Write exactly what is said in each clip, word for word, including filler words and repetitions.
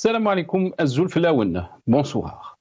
Salam alaikum Zulflaoun. Bonsoir.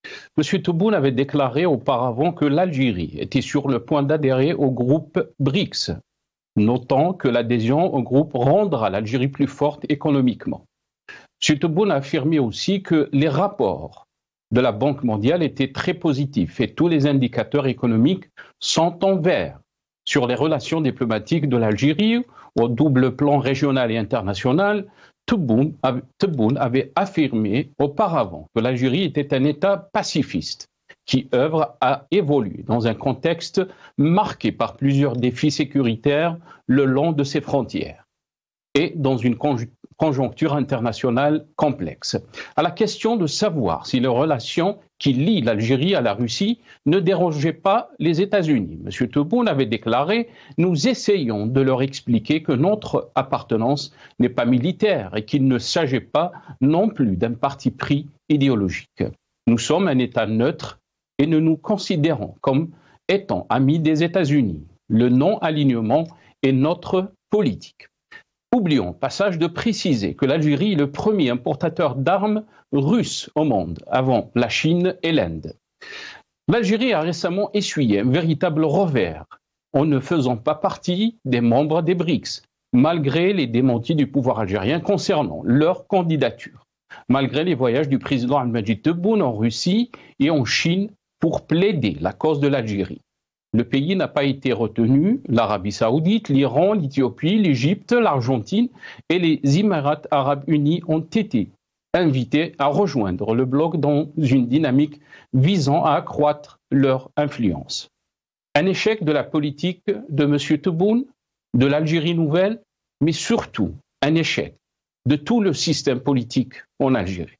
M. Tebboune avait déclaré auparavant que l'Algérie était sur le point d'adhérer au groupe BRICS, notant que l'adhésion au groupe rendra l'Algérie plus forte économiquement. M. Tebboune a affirmé aussi que les rapports de la Banque mondiale étaient très positifs et tous les indicateurs économiques sont en vert sur les relations diplomatiques de l'Algérie au double plan régional et international. Tebboune avait affirmé auparavant que l'Algérie était un État pacifiste qui œuvre à évoluer dans un contexte marqué par plusieurs défis sécuritaires le long de ses frontières et dans une conjoncture internationale complexe. À la question de savoir si les relations qui lient l'Algérie à la Russie ne dérangeaient pas les États-Unis, M. Tebboune avait déclaré « Nous essayons de leur expliquer que notre appartenance n'est pas militaire et qu'il ne s'agit pas non plus d'un parti pris idéologique. Nous sommes un État neutre et nous nous considérons comme étant amis des États-Unis. Le non-alignement est notre politique. » Oublions, passage, de préciser que l'Algérie est le premier importateur d'armes russes au monde, avant la Chine et l'Inde. L'Algérie a récemment essuyé un véritable revers en ne faisant pas partie des membres des BRICS, malgré les démentis du pouvoir algérien concernant leur candidature, malgré les voyages du président Abdelmadjid Tebboune en Russie et en Chine pour plaider la cause de l'Algérie. Le pays n'a pas été retenu. L'Arabie saoudite, l'Iran, l'Éthiopie, l'Égypte, l'Argentine et les Émirats arabes unis ont été invités à rejoindre le bloc dans une dynamique visant à accroître leur influence. Un échec de la politique de M. Tebboune, de l'Algérie nouvelle, mais surtout un échec de tout le système politique en Algérie.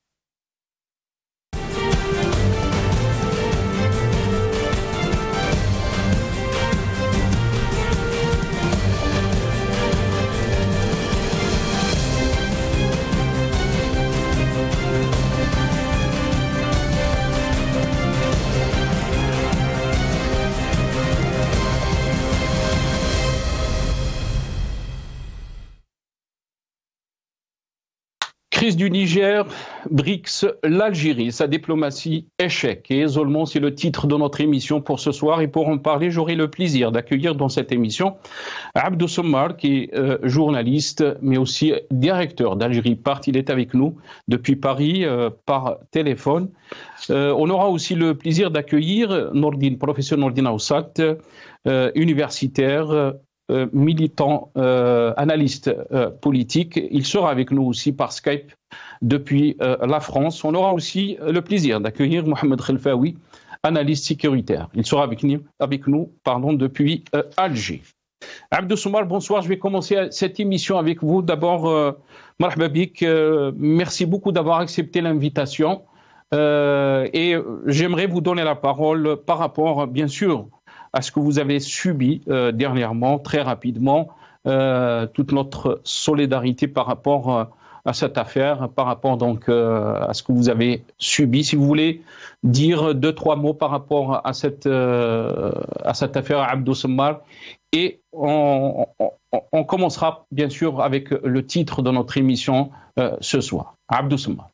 Crise du Niger, BRICS, l'Algérie, sa diplomatie, échec et isolement, c'est le titre de notre émission pour ce soir. Et pour en parler, j'aurai le plaisir d'accueillir dans cette émission Abdou Sommar, qui est euh, journaliste, mais aussi directeur d'Algérie Part. Il est avec nous depuis Paris euh, par téléphone. Euh, on aura aussi le plaisir d'accueillir Nordine, professeur Nordine Aoussat, euh, universitaire, euh, Euh, militant, euh, analyste euh, politique. Il sera avec nous aussi par Skype depuis euh, la France. On aura aussi le plaisir d'accueillir Mohamed Khelfaoui, analyste sécuritaire. Il sera avec nous, avec nous pardon, depuis euh, Alger. Abdou Sommar, bonsoir. Je vais commencer cette émission avec vous. D'abord, euh, marhaba bik, euh, merci beaucoup d'avoir accepté l'invitation. Euh, et j'aimerais vous donner la parole par rapport, bien sûr, à ce que vous avez subi euh, dernièrement, très rapidement, euh, toute notre solidarité par rapport euh, à cette affaire, par rapport donc euh, à ce que vous avez subi. Si vous voulez dire deux, trois mots par rapport à cette, euh, à cette affaire Abdou Sommar, et on, on, on commencera bien sûr avec le titre de notre émission euh, ce soir. Abdou Sommar.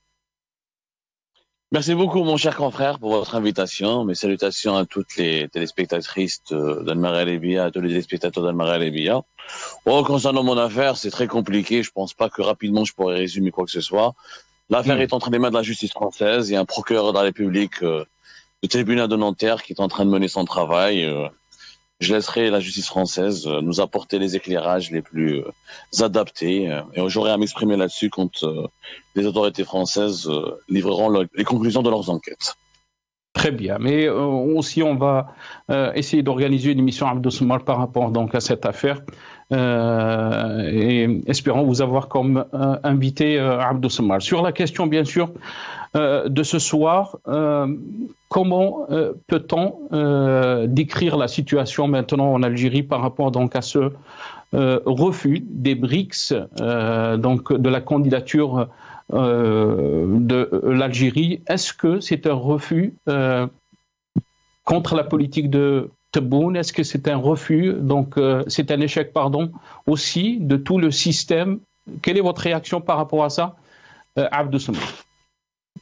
Merci beaucoup, mon cher confrère, pour votre invitation. Mes salutations à toutes les téléspectatrices d'Al-Mara Libya, à tous les téléspectateurs d'Al-Mara Libya. Oh, concernant mon affaire, c'est très compliqué. Je pense pas que rapidement je pourrais résumer quoi que ce soit. L'affaire mmh. est entre les mains de la justice française. Il y a un procureur de la République euh, du tribunal de Nanterre qui est en train de mener son travail. Euh, je laisserai la justice française euh, nous apporter les éclairages les plus euh, adaptés. Euh, et j'aurai à m'exprimer là-dessus quand euh, les autorités françaises euh, livreront le, les conclusions de leurs enquêtes. Très bien, mais euh, aussi on va euh, essayer d'organiser une émission Abdou Sommar par rapport donc à cette affaire euh, et espérons vous avoir comme euh, invité euh, Abdou Sommar. Sur la question bien sûr euh, de ce soir, euh, comment euh, peut-on euh, décrire la situation maintenant en Algérie par rapport donc à ce euh, refus des BRICS, euh, donc de la candidature Euh, de l'Algérie? Est-ce que c'est un refus euh, contre la politique de Tebboune? Est-ce que c'est un refus, donc euh, c'est un échec, pardon, aussi de tout le système? Quelle est votre réaction par rapport à ça, euh, Abdou Sommar?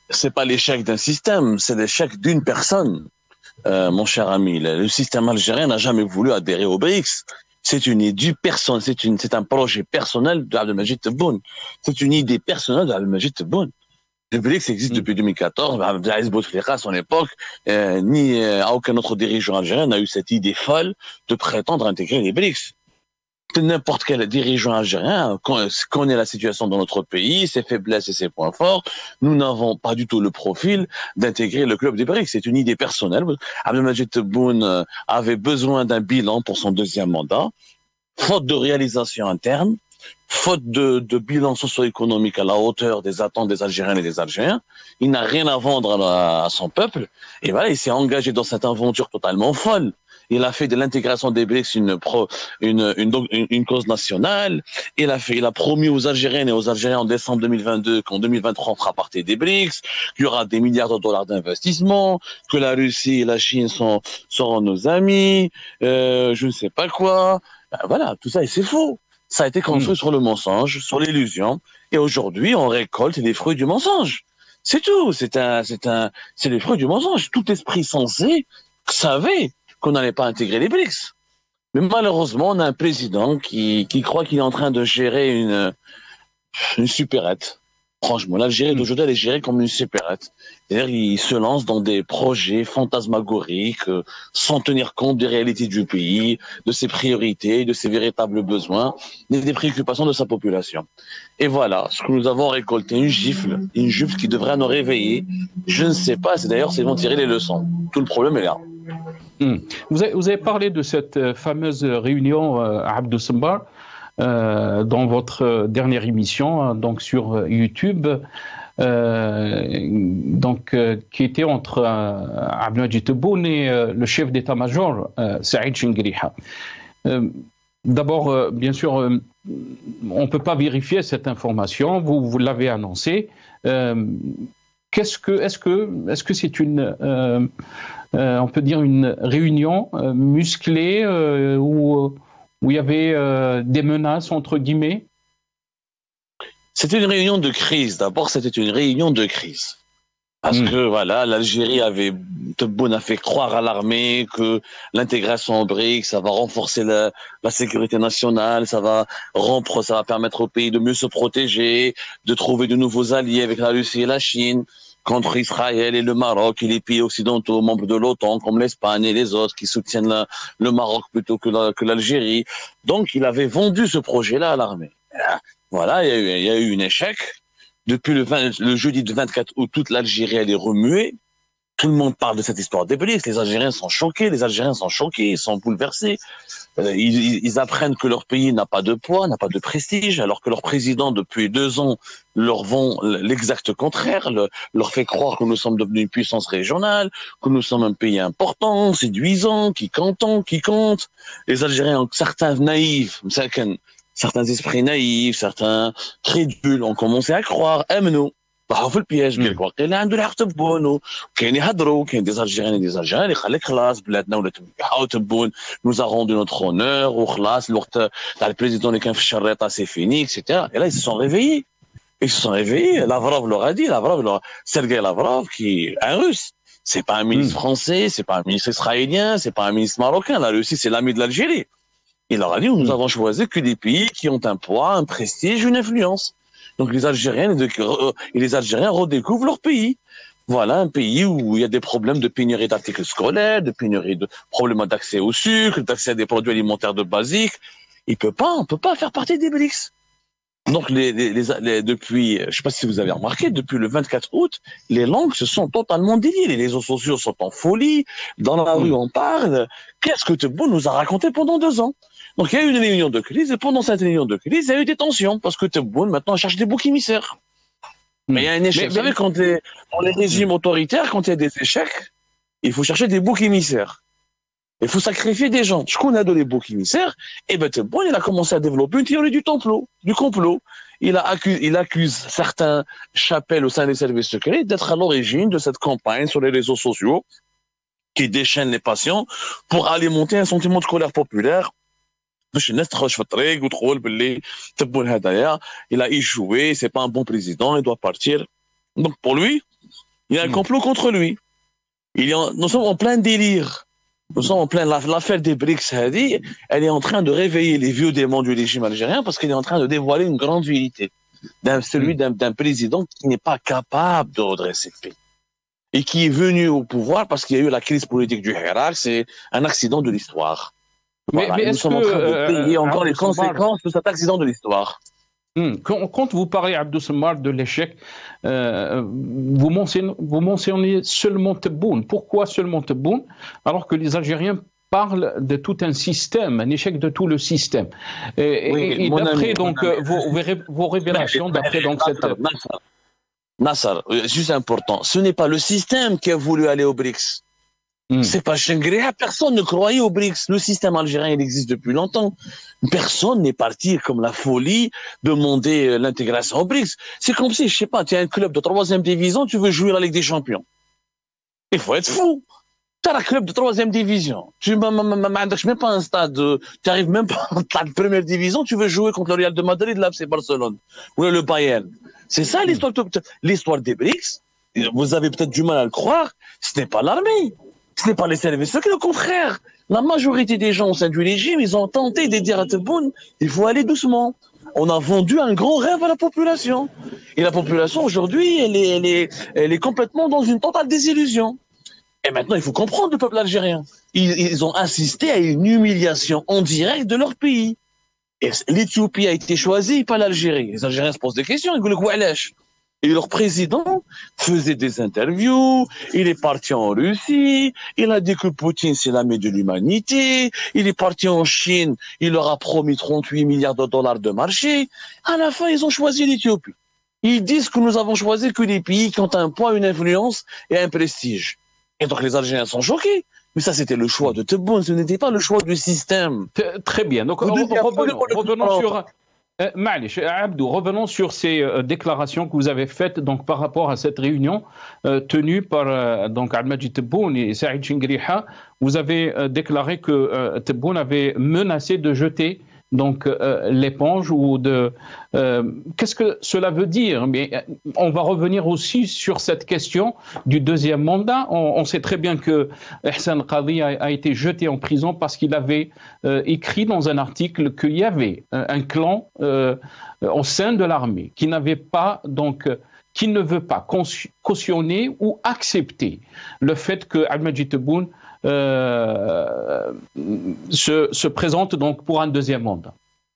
c'est pas l'échec d'un système, c'est l'échec d'une personne. Euh, mon cher ami, le, le système algérien n'a jamais voulu adhérer au B R I C S. C'est une idée personnelle, c'est une, c'est un projet personnel d'Abdelmajid Tebboune. C'est une idée personnelle d'Abdelmajid Tebboune. Le B R I C S existe mmh. depuis deux mille quatorze. Abdelaziz Bouteflika, à son époque, euh, ni euh, aucun autre dirigeant algérien n'a eu cette idée folle de prétendre intégrer les B R I C S. N'importe quel dirigeant algérien connaît la situation dans notre pays, ses faiblesses et ses points forts. Nous n'avons pas du tout le profil d'intégrer le club des B R I C S. C'est une idée personnelle. Abdelmajid Tebboune avait besoin d'un bilan pour son deuxième mandat. Faute de réalisation interne, faute de, de bilan socio-économique à la hauteur des attentes des Algériens et des Algériens, il n'a rien à vendre à, à son peuple. Et voilà, il s'est engagé dans cette aventure totalement folle. Il a fait de l'intégration des B R I C S une, pro, une, une, une, une cause nationale. Il a, fait, il a promis aux Algériennes et aux Algériens en décembre deux mille vingt-deux qu'en deux mille vingt-trois, on fera partie des B R I C S, qu'il y aura des milliards de dollars d'investissement, que la Russie et la Chine sont, seront nos amis, euh, je ne sais pas quoi. Ben voilà, tout ça, et c'est faux. Ça a été construit mmh. sur le mensonge, sur l'illusion. Et aujourd'hui, on récolte les fruits du mensonge. C'est tout. C'est un, c'est un, c'est les fruits du mensonge. Tout esprit sensé savait qu'on n'allait pas intégrer les B R I C S. Mais malheureusement, on a un président qui, qui croit qu'il est en train de gérer une, une supérette. Franchement, l'Algérie d'aujourd'hui, elle est gérée comme une supérette. C'est-à-dire, il se lance dans des projets fantasmagoriques, euh, sans tenir compte des réalités du pays, de ses priorités, de ses véritables besoins, et des préoccupations de sa population. Et voilà, ce que nous avons récolté, une gifle, une gifle qui devrait nous réveiller. Je ne sais pas, c'est d'ailleurs, c'est vont tirer les leçons. Tout le problème est là. Mmh. Vous, avez, vous avez parlé de cette fameuse réunion euh, à Abdou Sembar euh, dans votre dernière émission, donc sur YouTube, euh, donc euh, qui était entre euh, Abdelmajid Tebboune et euh, le chef d'état-major euh, Saïd Chengueriha. Euh, D'abord, euh, bien sûr, euh, on ne peut pas vérifier cette information. Vous, vous l'avez annoncé. Euh, qu'est-ce que, est-ce que, est-ce que c'est une euh, Euh, on peut dire une réunion euh, musclée euh, où, où il y avait euh, des menaces, entre guillemets? C'était une réunion de crise. D'abord, c'était une réunion de crise. Parce mmh. que, voilà, l'Algérie avait, Tebboune a fait croire à l'armée que l'intégration au B R I C S, ça va renforcer la, la sécurité nationale, ça va rompre, ça va permettre au pays de mieux se protéger, de trouver de nouveaux alliés avec la Russie et la Chine, contre Israël et le Maroc et les pays occidentaux membres de l'OTAN comme l'Espagne et les autres qui soutiennent la, le Maroc plutôt que, la, que l'Algérie. Donc il avait vendu ce projet-là à l'armée. Voilà, il y a eu, il y a eu un échec. Depuis le, vingt, le jeudi du vingt-quatre août, toute l'Algérie elle est remuée. Tout le monde parle de cette histoire des B R I C S. Les Algériens sont choqués, les Algériens sont choqués, ils sont bouleversés. Ils, ils apprennent que leur pays n'a pas de poids, n'a pas de prestige, alors que leur président, depuis deux ans, leur vend l'exact contraire, le, leur fait croire que nous sommes devenus une puissance régionale, que nous sommes un pays important, séduisant, qui compte, qui compte. Les Algériens, certains naïfs, certains, certains esprits naïfs, certains crédules ont commencé à croire, aime-nous. ضعوا في البياج قال لك واقيلا عنده الحق تبون وكاين يهضروا كاين دي الجيريان دي الجيريان اللي خليك خلاص بلادنا ولا تبعوا تبون nous a rendu notre honneur وخلاص الوقت تاع البريزيدون اللي كان في الشريطه سي فيني اكسيتيرا et là ils se sont réveillés ils se sont réveillés Lavrov leur a dit Lavrov leur Sergei Lavrov qui est un russe c'est pas un ministre mm. français c'est pas un ministre israélien c'est pas un ministre marocain la Russie c'est l'ami de l'Algérie il leur a dit nous avons choisi que des pays qui ont un poids un prestige une influence. Donc les Algériens et les Algériens redécouvrent leur pays. Voilà un pays où il y a des problèmes de pénurie d'articles scolaires, de pénurie de problèmes d'accès au sucre, d'accès à des produits alimentaires de basique. Il peut pas, on peut pas faire partie des B R I C S. Donc les, les, les, les depuis, je sais pas si vous avez remarqué, depuis le vingt-quatre août, les langues se sont totalement déliées. Les réseaux sociaux sont en folie. Dans la rue, on parle. Qu'est-ce que Tebboune nous a raconté pendant deux ans? Donc il y a eu une réunion de crise et pendant cette réunion de crise, il y a eu des tensions parce que Tebboune maintenant cherche des boucs émissaires. Mais il y a un échec. Mais, vous savez, quand les, dans les régimes autoritaires, quand il y a des échecs, il faut chercher des boucs émissaires. Il faut sacrifier des gens. Je connais les boucs émissaires. Et ben Tebboune, il a commencé à développer une théorie du complot, du complot. Il a accuse, il accuse certains chapelles au sein des services secrets d'être à l'origine de cette campagne sur les réseaux sociaux qui déchaîne les patients pour alimenter un sentiment de colère populaire. باش الناس تخرج في الطريق وتقول باللي تبون هدايا il a échoué c'est pas un bon président il doit partir donc pour lui Il y a un complot contre lui. Il est en, nous sommes en plein délire. Nous sommes en plein, l'affaire des BRICS, elle est en train de réveiller les vieux démons du régime algérien parce qu'elle est en train de dévoiler une grande vérité. D'un, celui d'un, d'un président qui n'est pas capable de redresser le pays. Et qui est venu au pouvoir parce qu'il y a eu la crise politique du Hirak, c'est un accident de l'histoire. Voilà. Mais, mais nous sommes que, en train de payer euh, encore les conséquences de cet accident de l'histoire. Quand vous parlez, Abdou Semmar, de l'échec, euh, vous, mentionnez, vous mentionnez seulement Tebboune. Pourquoi seulement Tebboune alors que les Algériens parlent de tout un système, un échec de tout le système. Et, oui, et, et d'après donc vos, vos révélations, d'après donc cette... Nassar, Nassar, juste important, ce n'est pas le système qui a voulu aller au BRICS. Hmm. C'est pas Shangri-La, personne ne croyait au BRICS. Le système algérien, il existe depuis longtemps. Personne n'est parti comme la folie demander l'intégration au BRICS. C'est comme si, je sais pas, tu as un club de troisième division, tu veux jouer la Ligue des Champions. Il faut être fou. Tu as un club de troisième division. Tu n'as même pas un stade, tu n'arrives même pas en stade de première division, tu veux jouer contre le Real de Madrid, là, c'est Barcelone. Ou le Bayern. C'est ça l'histoire, l'histoire des BRICS. Vous avez peut-être du mal à le croire. Ce n'est pas l'armée. Ce n'est pas les services secrets, au contraire. La majorité des gens au sein du régime, ils ont tenté de dire à Tebboune, il faut aller doucement. On a vendu un grand rêve à la population. Et la population, aujourd'hui, elle est, elle est, elle est complètement dans une totale désillusion. Et maintenant, il faut comprendre le peuple algérien. Ils, ils ont assisté à une humiliation en direct de leur pays. Et l'Éthiopie a été choisie, pas l'Algérie. Les Algériens se posent des questions, ils disent, et leur président faisait des interviews, il est parti en Russie, il a dit que Poutine c'est l'ami de l'humanité, il est parti en Chine, il leur a promis trente-huit milliards de dollars de marché. À la fin, ils ont choisi l'Éthiopie. Ils disent que nous avons choisi que les pays qui ont un poids, une influence et un prestige. Et donc les Algériens sont choqués. Mais ça, c'était le choix de Tebboune, ce n'était pas le choix du système. Très bien. Donc, revenons, revenons sur... Euh, Malish, Abdou, revenons sur ces euh, déclarations que vous avez faites donc, par rapport à cette réunion euh, tenue par euh, donc, Al-Majid Tebboune et Saïd Chingriha. Vous avez euh, déclaré que euh, Tebboune avait menacé de jeter donc euh, l'éponge ou de euh, qu'est-ce que cela veut dire? Mais euh, on va revenir aussi sur cette question du deuxième mandat. On, on sait très bien que Ihsan Qadhi a, a été jeté en prison parce qu'il avait euh, écrit dans un article qu'il y avait un, un clan euh, au sein de l'armée qui n'avait pas donc qui ne veut pas cautionner ou accepter le fait que Al-Majid Tebboune Euh, se, se présente donc pour un deuxième mandat.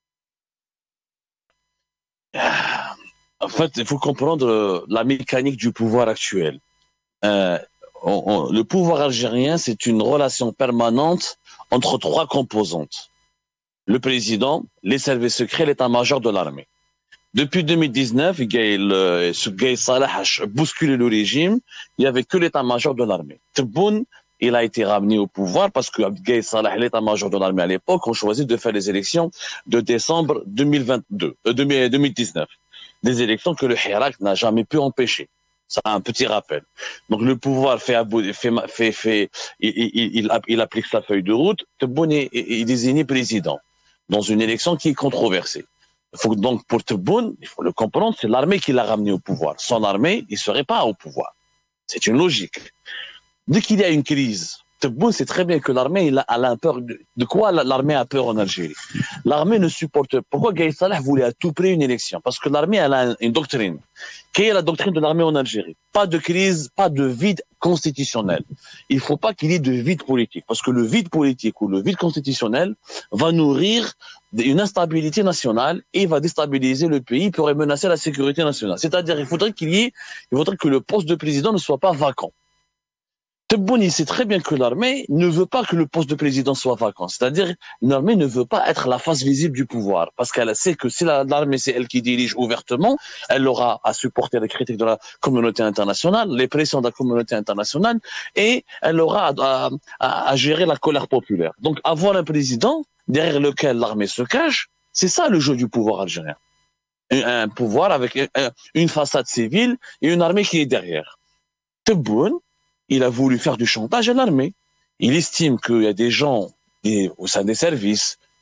En fait, il faut comprendre la mécanique du pouvoir actuel. Euh, on, on, le pouvoir algérien, c'est une relation permanente entre trois composantes. Le président, les services secrets, l'état-major de l'armée. Depuis deux mille dix-neuf, ce Gaye Salah a bousculé le régime, il n'y avait que l'état-major de l'armée. Tebboune, il a été ramené au pouvoir parce que Gaye Salah, l'état-major de l'armée à l'époque, ont choisi de faire les élections de décembre deux mille vingt-deux, euh, deux mille dix-neuf. Des élections que le Hirak n'a jamais pu empêcher. Ça a un petit rappel. Donc le pouvoir fait, fait, fait, fait il, il, il, il applique sa feuille de route. Tebboune est, est désigné président dans une élection qui est controversée. Il faut donc pour Tebboune, il faut le comprendre, c'est l'armée qui l'a ramené au pouvoir. Sans armée, il serait pas au pouvoir. C'est une logique. Dès qu'il y a une crise, Tebboune sait très bien que l'armée, il a, elle a peur de, de quoi l'armée a peur en Algérie. L'armée ne supporte. Pourquoi Gaye Salah voulait à tout prix une élection? Parce que l'armée, elle a une doctrine. Quelle est la doctrine de l'armée en Algérie? Pas de crise, pas de vide constitutionnel. Il ne faut pas qu'il y ait de vide politique, parce que le vide politique ou le vide constitutionnel va nourrir une instabilité nationale et va déstabiliser le pays, pourrait menacer la sécurité nationale. C'est-à-dire, il faudrait qu'il y ait, il faudrait que le poste de président ne soit pas vacant. Tebboune, il sait très bien que l'armée ne veut pas que le poste de président soit vacant. C'est-à-dire, l'armée ne veut pas être la face visible du pouvoir. Parce qu'elle sait que si l'armée, c'est elle qui dirige ouvertement, elle aura à supporter les critiques de la communauté internationale, les pressions de la communauté internationale, et elle aura à, à, à gérer la colère populaire. Donc, avoir un président derrière lequel l'armée se cache, c'est ça le jeu du pouvoir algérien. Un, un pouvoir avec une façade civile et une armée qui est derrière. Tebboune, il a voulu faire du chantage à l'armée. Il estime qu'il y a des gens au sein des services,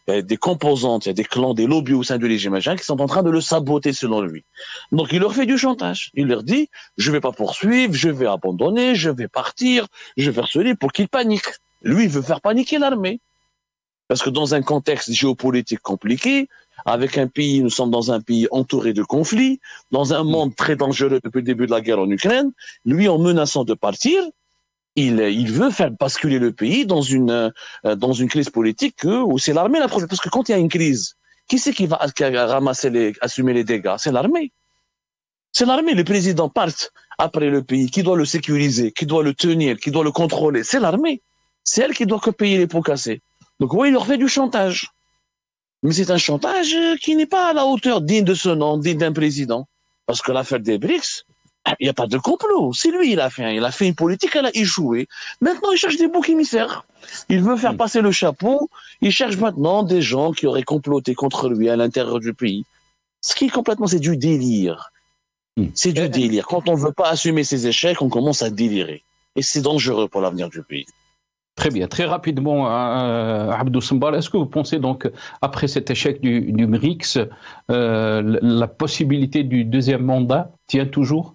il y a des composantes, il y a des clans, des lobbies au sein du régime algérien qui sont en train de le saboter selon lui. Donc il leur fait du chantage. Il leur dit, je vais pas poursuivre, je vais abandonner, je vais partir, je vais faire cela pour qu'ils paniquent. Lui, il veut faire paniquer l'armée. Parce que dans un contexte géopolitique compliqué, avec un pays, nous sommes dans un pays entouré de conflits, dans un monde très dangereux depuis le début de la guerre en Ukraine, lui, en menaçant de partir, il, il veut faire basculer le pays dans une, euh, dans une crise politique où c'est l'armée la première. Parce que quand il y a une crise, qui c'est qui va ramasser les, assumer les dégâts? C'est l'armée. C'est l'armée. Le président part après le pays, qui doit le sécuriser, qui doit le tenir, qui doit le contrôler. C'est l'armée. C'est elle qui doit payer les pots cassés. Donc oui, il leur fait du chantage. Mais c'est un chantage qui n'est pas à la hauteur digne de ce nom, digne d'un président. Parce que l'affaire des BRICS, il n'y a pas de complot. C'est lui, il a fait, il a fait une politique, elle a échoué. Maintenant, il cherche des boucs émissaires. Il veut faire passer le chapeau. Il cherche maintenant des gens qui auraient comploté contre lui à l'intérieur du pays. Ce qui est complètement, c'est du délire. C'est du délire. Quand on ne veut pas assumer ses échecs, on commence à délirer. Et c'est dangereux pour l'avenir du pays. Très bien. Très rapidement, euh, Abdou Sembal, est-ce que vous pensez donc, après cet échec du, du BRICS, euh, la possibilité du deuxième mandat tient toujours?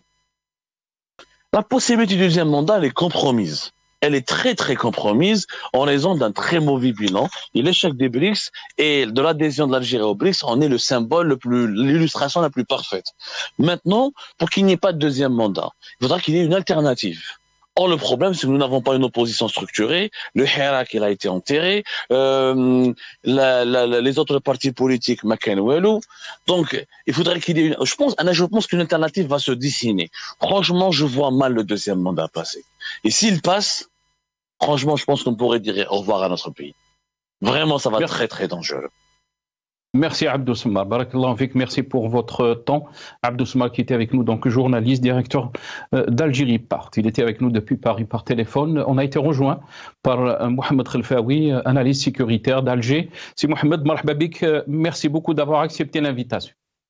La possibilité du deuxième mandat, elle est compromise. Elle est très très compromise en raison d'un très mauvais bilan. Et l'échec des BRICS et de l'adhésion de l'Algérie aux BRICS en est le symbole le plus, l'illustration la plus parfaite. Maintenant, pour qu'il n'y ait pas de deuxième mandat, il faudra qu'il y ait une alternative. Or, le problème, c'est que nous n'avons pas une opposition structurée. Le Hirak, il a été enterré. Euh, la, la, la, les autres partis politiques, Makan Walou. Donc, il faudrait qu'il y ait une, je pense, je pense qu'une alternative va se dessiner. Franchement, je vois mal le deuxième mandat passer. Et s'il passe, franchement, je pense qu'on pourrait dire au revoir à notre pays. Vraiment, ça va être très, très dangereux. Merci Abdou Sembal, barakallahu fik, merci pour votre temps. Abdou Sembal qui était avec nous, donc journaliste, directeur d'Algérie Part. Il était avec nous depuis Paris par téléphone. On a été rejoint par Mohamed Khelfaoui, analyste sécuritaire d'Alger. Si Mohamed, marhaba bik, merci beaucoup d'avoir accepté l'invitation.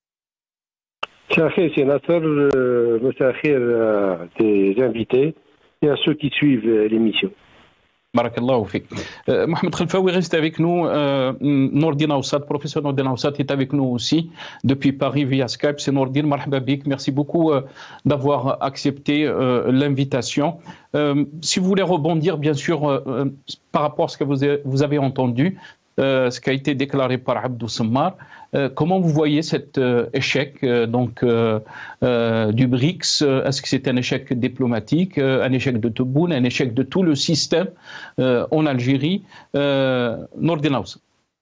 Monsieur Nasser, monsieur des invités et à ceux qui suivent l'émission. Barakallahu fik. Euh, Mohamed Khelfaoui reste avec nous. Euh, Nordine Aoussat, professeur Nordine Aoussat est avec nous aussi depuis Paris via Skype. C'est Nordine, marhaba bik. Merci beaucoup euh, d'avoir accepté euh, l'invitation. Euh, si vous voulez rebondir, bien sûr, euh, par rapport à ce que vous avez, vous avez entendu, euh, ce qui a été déclaré par Abdou Sembal, euh, comment vous voyez cet euh, échec euh, donc, euh, euh, du BRICS? Est-ce que c'est un échec diplomatique, euh, un échec de Tebboune, un échec de tout le système euh, en Algérie? euh, Nordine Aoussat.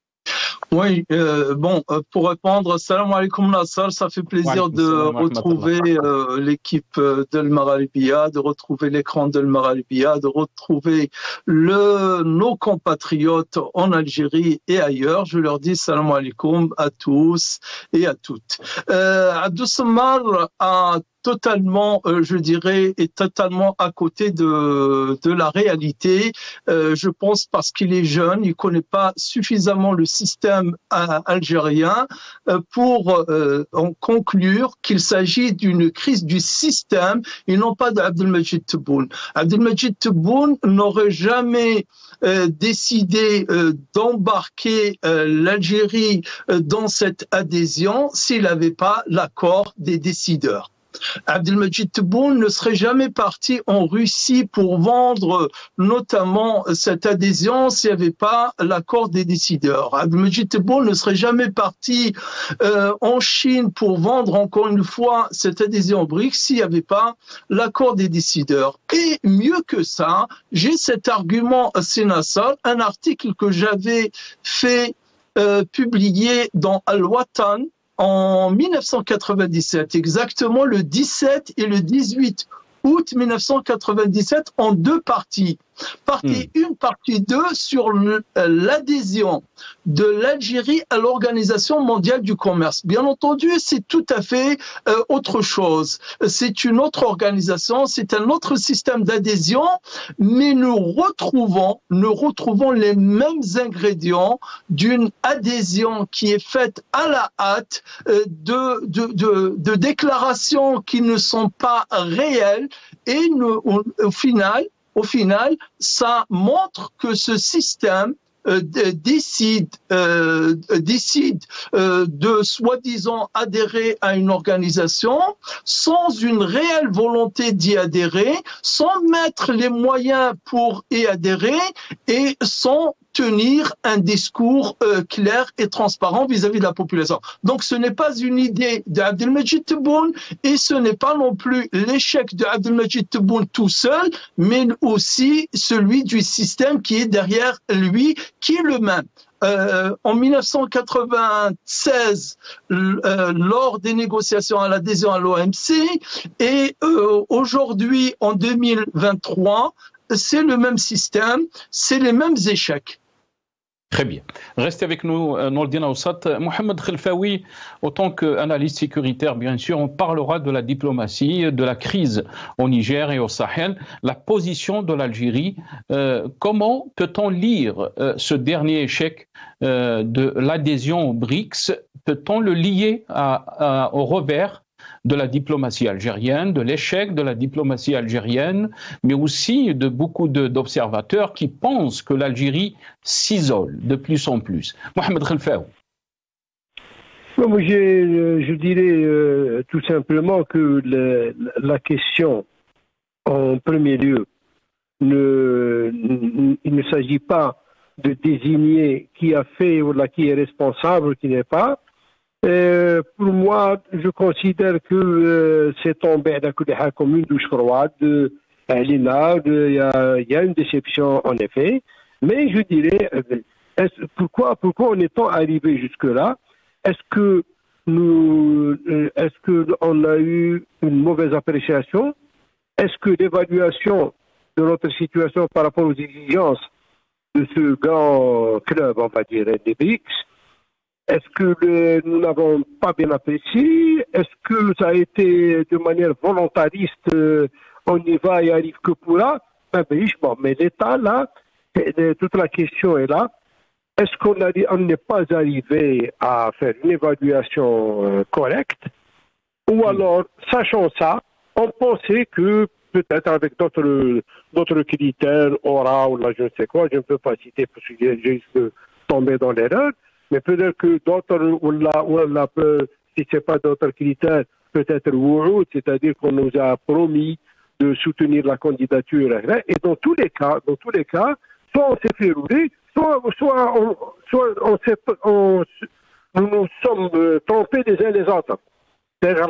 Oui, euh, bon, pour répondre, salam alaikum Nasser, ça fait plaisir de retrouver euh, l'équipe d'El Maralibia, de retrouver l'écran d'El Maralibia, de retrouver le, nos compatriotes en Algérie et ailleurs. Je leur dis salam alaikum à tous et à toutes. Euh, Abdou Sembal a totalement, euh, je dirais, est totalement à côté de de la réalité. Euh, je pense parce qu'il est jeune, il connaît pas suffisamment le système euh, algérien euh, pour euh, en conclure qu'il s'agit d'une crise du système et non pas d'Abdelmajid Tebboune. Abdelmajid Tebboune n'aurait jamais Euh, décidé euh, d'embarquer euh, l'Algérie euh, dans cette adhésion s'il n'avait pas l'accord des décideurs. Abdelmajid Tebboune ne serait jamais parti en Russie pour vendre notamment cette adhésion s'il n'y avait pas l'accord des décideurs. Abdelmajid Tebboune ne serait jamais parti euh, en Chine pour vendre encore une fois cette adhésion au BRICS s'il n'y avait pas l'accord des décideurs. Et mieux que ça, j'ai cet argument à Sénassal, un article que j'avais fait euh, publier dans Al-Watan en mille neuf cent quatre-vingt-dix-sept, exactement le dix-sept et le dix-huit août mille neuf cent quatre-vingt-dix-sept, en deux parties. Partie mmh. une, partie deux, sur l'adhésion de l'Algérie à l'Organisation mondiale du commerce. Bien entendu, c'est tout à fait euh, autre chose. C'est une autre organisation, c'est un autre système d'adhésion, mais nous retrouvons, nous retrouvons les mêmes ingrédients d'une adhésion qui est faite à la hâte, euh, de, de, de, de déclarations qui ne sont pas réelles, et nous, au, au final, Au final, ça montre que ce système euh, décide, euh, décide euh, de soi-disant adhérer à une organisation sans une réelle volonté d'y adhérer, sans mettre les moyens pour y adhérer et sans tenir un discours euh, clair et transparent vis-à-vis de la population. Donc ce n'est pas une idée d'Abdelmajid Tebboune et ce n'est pas non plus l'échec d'Abdelmajid Tebboune tout seul, mais aussi celui du système qui est derrière lui, qui est le même. Euh, en mille neuf cent quatre-vingt-seize, euh, lors des négociations à l'adhésion à l'O M C, et euh, aujourd'hui, en deux mille vingt-trois, c'est le même système, c'est les mêmes échecs. Très bien. Restez avec nous, Nourdine Aoussat. Mohamed Khelfaoui, autant qu'analyste sécuritaire, bien sûr, on parlera de la diplomatie, de la crise au Niger et au Sahel, la position de l'Algérie. Euh, comment peut-on lire euh, ce dernier échec euh, de l'adhésion aux BRICS? Peut-on le lier à, à, au revers de la diplomatie algérienne, de l'échec de la diplomatie algérienne, mais aussi de beaucoup d'observateurs qui pensent que l'Algérie s'isole de plus en plus. Mohamed Khelfaoui. Moi, je, je dirais euh, tout simplement que le, la question, en premier lieu, ne, il ne s'agit pas de désigner qui a fait ou là, qui est responsable ou qui n'est pas. Euh, pour moi, je considère que euh, c'est tombé comme une douche froide. Euh, il y, y, y a une déception en effet, mais je dirais, euh, pourquoi, pourquoi en étant arrivé jusque-là? Est-ce que nous, euh, est-ce que on a eu une mauvaise appréciation? Est-ce que l'évaluation de notre situation par rapport aux exigences de ce grand club, on va dire, des BRICS, est-ce que le, nous n'avons pas bien apprécié? Est-ce que ça a été de manière volontariste, euh, on y va et arrive que pour là? Ben, ben, bon, mais l'État, là, toute la question est là. Est-ce qu'on on n'est pas arrivé à faire une évaluation euh, correcte? Ou alors, sachant ça, on pensait que peut-être avec d'autres d'autres critères, aura ou là, je ne sais quoi, je ne peux pas citer parce que j'ai juste tombé dans l'erreur. Mais peut-être que d'autres, ou là, ou là, si ce n'est pas d'autres critères, peut-être Wouhoud, c'est-à-dire qu'on nous a promis de soutenir la candidature. Et dans tous les cas, dans tous les cas, soit on s'est fait rouler, soit, soit, on, soit on s'est, on, nous nous sommes trompés les uns les autres. C'est-à-dire,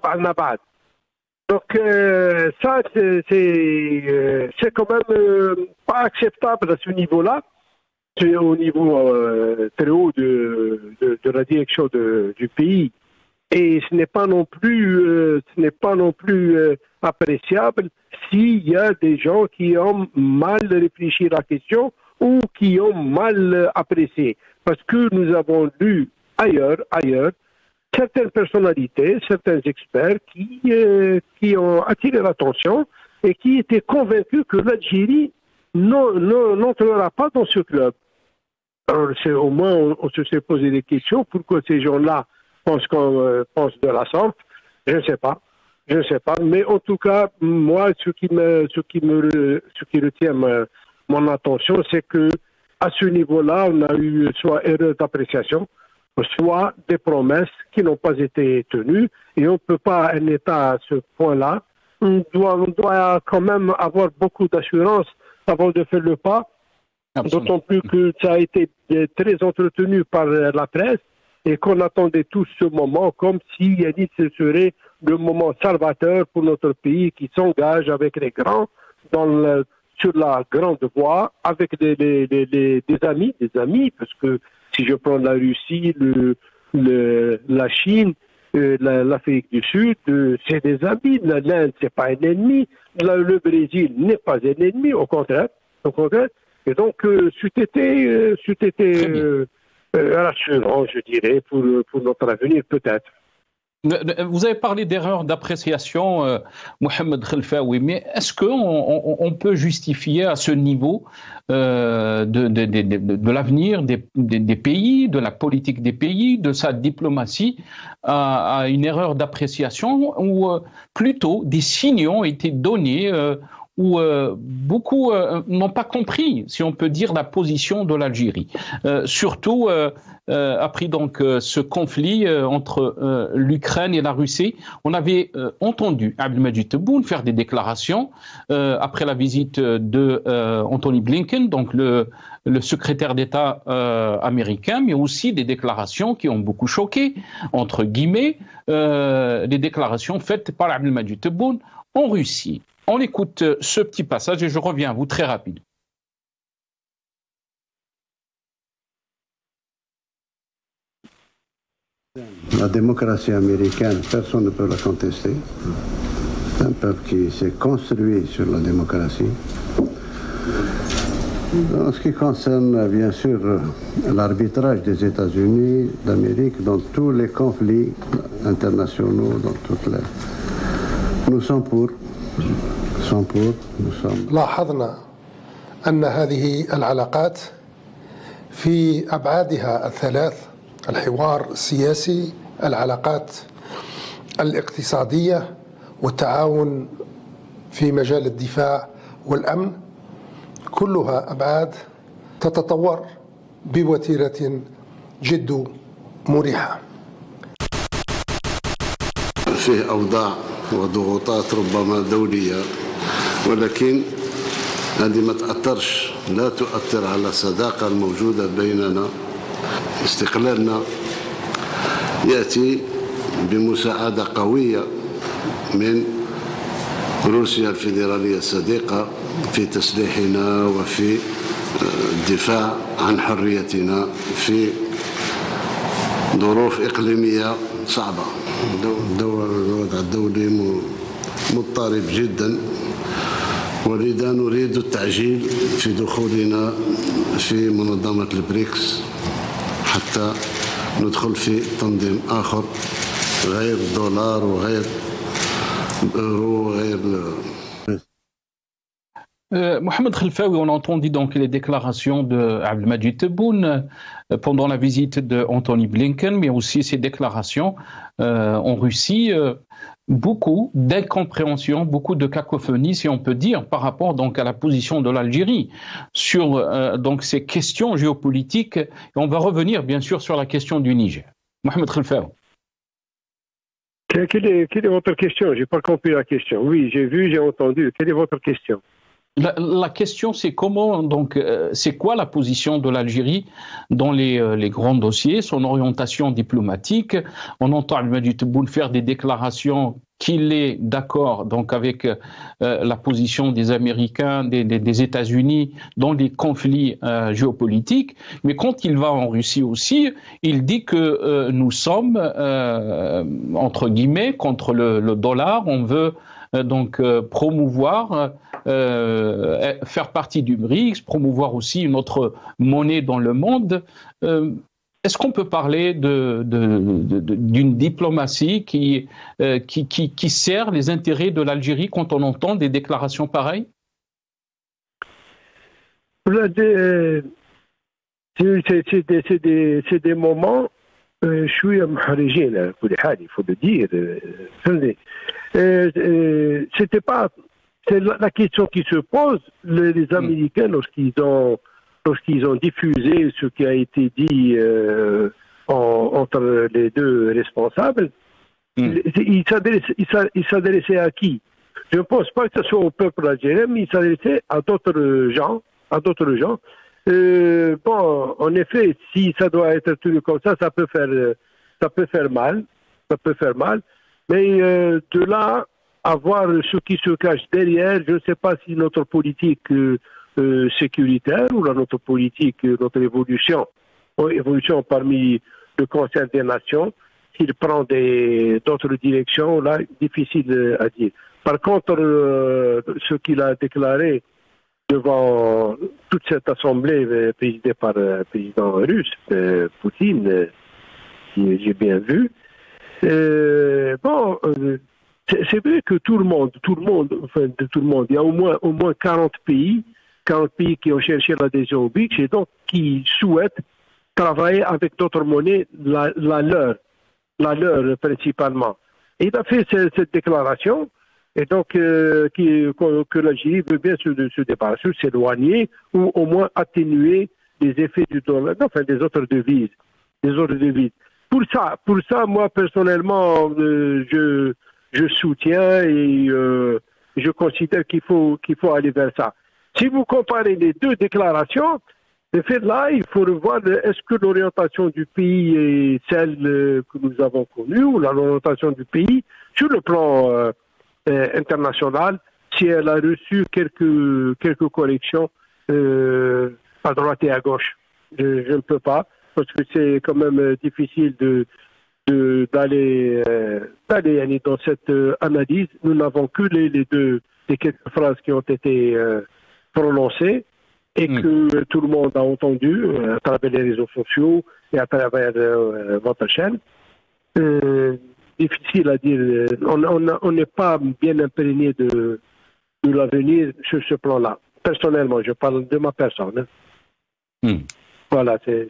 donc euh, ça, c'est, c'est, euh, c'est quand même euh, pas acceptable à ce niveau-là. C'est au niveau euh, très haut de, de, de la direction de, du pays, et ce n'est pas non plus, euh, ce n'est pas non plus euh, appréciable s'il y a des gens qui ont mal réfléchi à la question ou qui ont mal apprécié, parce que nous avons lu ailleurs, ailleurs, certaines personnalités, certains experts qui euh, qui ont attiré l'attention et qui étaient convaincus que l'Algérie n'entrera pas dans ce club. Alors, c'est, au moins, on, on se s'est posé des questions. Pourquoi ces gens-là pensent qu'on euh, pense de la sorte? Je ne sais pas. Je ne sais pas. Mais en tout cas, moi, ce qui me, ce qui me, ce qui retient ma, mon attention, c'est que à ce niveau-là, on a eu soit erreur d'appréciation, soit des promesses qui n'ont pas été tenues. Et on ne peut pas, un État à ce point-là, on doit, on doit quand même avoir beaucoup d'assurance avant de faire le pas. Absolument. D'autant plus que ça a été très entretenu par la presse et qu'on attendait tous ce moment comme si Yannis ce serait le moment salvateur pour notre pays qui s'engage avec les grands dans le, sur la grande voie avec des, des, des, des, des amis, des amis, parce que si je prends la Russie, le, le, la Chine, euh, la, l'Afrique du Sud, euh, c'est des amis. L'Inde, c'est pas un ennemi. La, le Brésil n'est pas un ennemi, au contraire, au contraire. Et donc, euh, c'eût été, euh, c'eût été euh, euh, rassurant, je dirais, pour, pour notre avenir, peut-être. Vous avez parlé d'erreurs d'appréciation, euh, Mohamed Khelfaoui, mais est-ce qu'on on, on peut justifier à ce niveau euh, de, de, de, de, de l'avenir des, des, des pays, de la politique des pays, de sa diplomatie, à, à une erreur d'appréciation, ou euh, plutôt des signaux ont été donnés euh, où euh, beaucoup euh, n'ont pas compris, si on peut dire, la position de l'Algérie. Euh, surtout euh, euh, après donc euh, ce conflit euh, entre euh, l'Ukraine et la Russie, on avait euh, entendu Abdelmadjid Tebboune faire des déclarations euh, après la visite de euh, Anthony Blinken, donc le, le secrétaire d'État euh, américain, mais aussi des déclarations qui ont beaucoup choqué, entre guillemets, euh, des déclarations faites par Abdelmadjid Tebboune en Russie. On écoute ce petit passage et je reviens à vous très rapide. La démocratie américaine, personne ne peut la contester. C'est un peuple qui s'est construit sur la démocratie. En ce qui concerne, bien sûr, l'arbitrage des États-Unis d'Amérique dans tous les conflits internationaux, dans toutes les... Nous sommes pour. Nous sommes pour. Nous sommes... لاحظنا أن هذه العلاقات في أبعادها الثلاث، الحوار السياسي، العلاقات الاقتصادية، والتعاون في مجال الدفاع والأمن، كلها أبعاد تتطور بوتيرة جد مريحة. فيه أوضاع وضغوطات ربما دولية، ولكن هذه ما تأثرش، لا تؤثر على الصداقة الموجودة بيننا. استقلالنا يأتي بمساعدة قوية من روسيا الفيدرالية الصديقة في تسليحنا وفي الدفاع عن حريتنا في ظروف إقليمية صعبة. الوضع الدولي مضطرب جدا، ولذا نريد التعجيل في دخولنا في منظمة البريكس حتى ندخل في تنظيم آخر غير الدولار وغير الأورو وغير Euh, Mohamed Khelfaoui, on a entendu donc les déclarations de Abdelmadjid Tebboune euh, pendant la visite de Anthony Blinken, mais aussi ses déclarations euh, en Russie. Euh, beaucoup d'incompréhension, beaucoup de cacophonie, si on peut dire, par rapport donc à la position de l'Algérie sur euh, donc ces questions géopolitiques. Et on va revenir bien sûr sur la question du Niger. Mohamed Khelfaoui. Quelle est, quelle est votre question? Je n'ai pas compris la question. Oui, j'ai vu, j'ai entendu. Quelle est votre question? La, la question, c'est comment, donc, euh, c'est quoi la position de l'Algérie dans les, euh, les grands dossiers, son orientation diplomatique. On entend Abdelmadjid Tebboune faire des déclarations qu'il est d'accord donc avec euh, la position des Américains, des, des, des États-Unis dans les conflits euh, géopolitiques. Mais quand il va en Russie aussi, il dit que euh, nous sommes euh, entre guillemets contre le, le dollar. On veut euh, donc euh, promouvoir. Euh, faire partie du BRICS, promouvoir aussi une autre monnaie dans le monde. Euh, est-ce qu'on peut parler de, de, de, de, d'une diplomatie qui, euh, qui, qui, qui sert les intérêts de l'Algérie quand on entend des déclarations pareilles? C'est des, c'est des, c'est des, c'est des moments شوية محرجين على كل حال, il faut le dire. C'était pas C'est la question qui se pose. Les, les Américains, lorsqu'ils ont, lorsqu'ils ont diffusé ce qui a été dit euh, en, entre les deux responsables, mm. ils s'adressaient, ils s'adressaient à qui? Je ne pense pas que ce soit au peuple algérien, mais ils s'adressaient à d'autres gens. À d'autres gens. Euh, bon, en effet, si ça doit être tenu comme ça, ça peut faire, ça peut faire mal. Ça peut faire mal. Mais euh, de là à voir ce qui se cache derrière, je ne sais pas si notre politique euh, euh, sécuritaire ou la, notre politique, notre évolution, évolution parmi le Conseil des Nations, s'il prend des, d'autres directions, là, difficile à dire. Par contre, euh, ce qu'il a déclaré devant toute cette assemblée euh, présidée par le président russe, euh, Poutine, euh, j'ai bien vu. Euh, bon, euh, c'est, c'est vrai que tout le monde, tout le monde, enfin de tout le monde, il y a au moins au moins quarante pays, quarante pays qui ont cherché l'adhésion au B R I C S et donc qui souhaitent travailler avec d'autres monnaies, la, la leur, la leur principalement. Et il a fait cette, cette déclaration. Et donc, euh, qui, que, que l'Algérie veut bien se, se débarrasser, s'éloigner, ou au moins atténuer les effets du dollar, enfin des autres devises, des autres devises. Pour ça, pour ça, moi personnellement, euh, je, je soutiens et euh, je considère qu'il faut qu'il faut aller vers ça. Si vous comparez les deux déclarations, le fait là, il faut revoir est-ce que l'orientation du pays est celle que nous avons connue ou l'orientation du pays sur le plan euh, euh, international, si elle a reçu quelques quelques corrections euh, à droite et à gauche. Je, je ne peux pas, parce que c'est quand même difficile de, de d'aller euh, d'aller dans cette euh, analyse. Nous n'avons que les, les deux les quelques phrases qui ont été euh, prononcées et mmh. que tout le monde a entendu euh, à travers les réseaux sociaux et à travers euh, votre chaîne. Euh, difficile à dire. On n'est pas bien imprégné de, de l'avenir sur ce plan-là. Personnellement, je parle de ma personne. Hein. Mmh. Voilà, c'est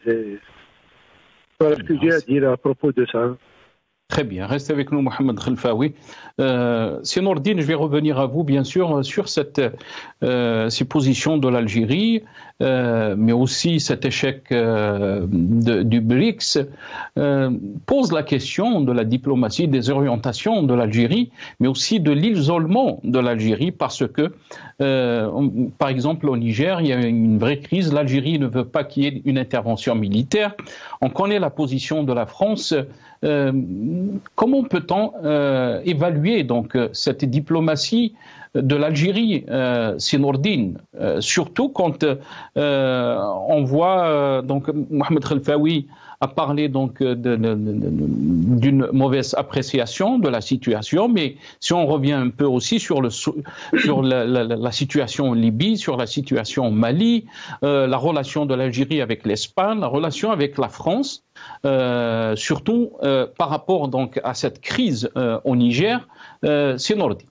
voilà ce que j'ai à dire à propos de ça. Très bien, restez avec nous, Mohamed Khelfaoui. Euh, Nordine, je vais revenir à vous, bien sûr, sur cette, euh, ces positions de l'Algérie, euh, mais aussi cet échec euh, de, du BRICS, euh, pose la question de la diplomatie, des orientations de l'Algérie, mais aussi de l'isolement de l'Algérie, parce que, euh, on, par exemple, au Niger, il y a une vraie crise. L'Algérie ne veut pas qu'il y ait une intervention militaire. On connaît la position de la France. Euh, comment peut-on euh, évaluer donc cette diplomatie de l'Algérie, euh, Nordine, euh, surtout quand euh, on voit euh, donc Mohamed Khelfaoui a parlé donc d'une mauvaise appréciation de la situation, mais si on revient un peu aussi sur le sur la, la, la situation en Libye, sur la situation au Mali, euh, la relation de l'Algérie avec l'Espagne, la relation avec la France, euh, surtout euh, par rapport donc à cette crise euh, au Niger, euh, c'est Nordine.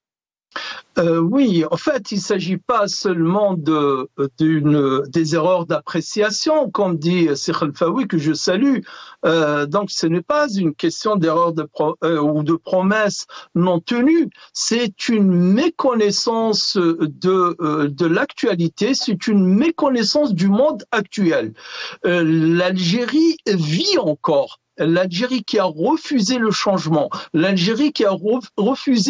Euh, oui, en fait, il ne s'agit pas seulement de, d'une, des erreurs d'appréciation, comme dit Cheikh Khelfaoui, que je salue. Euh, donc, ce n'est pas une question d'erreur de pro, euh, ou de promesses non tenues. C'est une méconnaissance de, euh, de l'actualité, c'est une méconnaissance du monde actuel. Euh, L'Algérie vit encore. L'Algérie qui a refusé le changement, l'Algérie qui a refusé,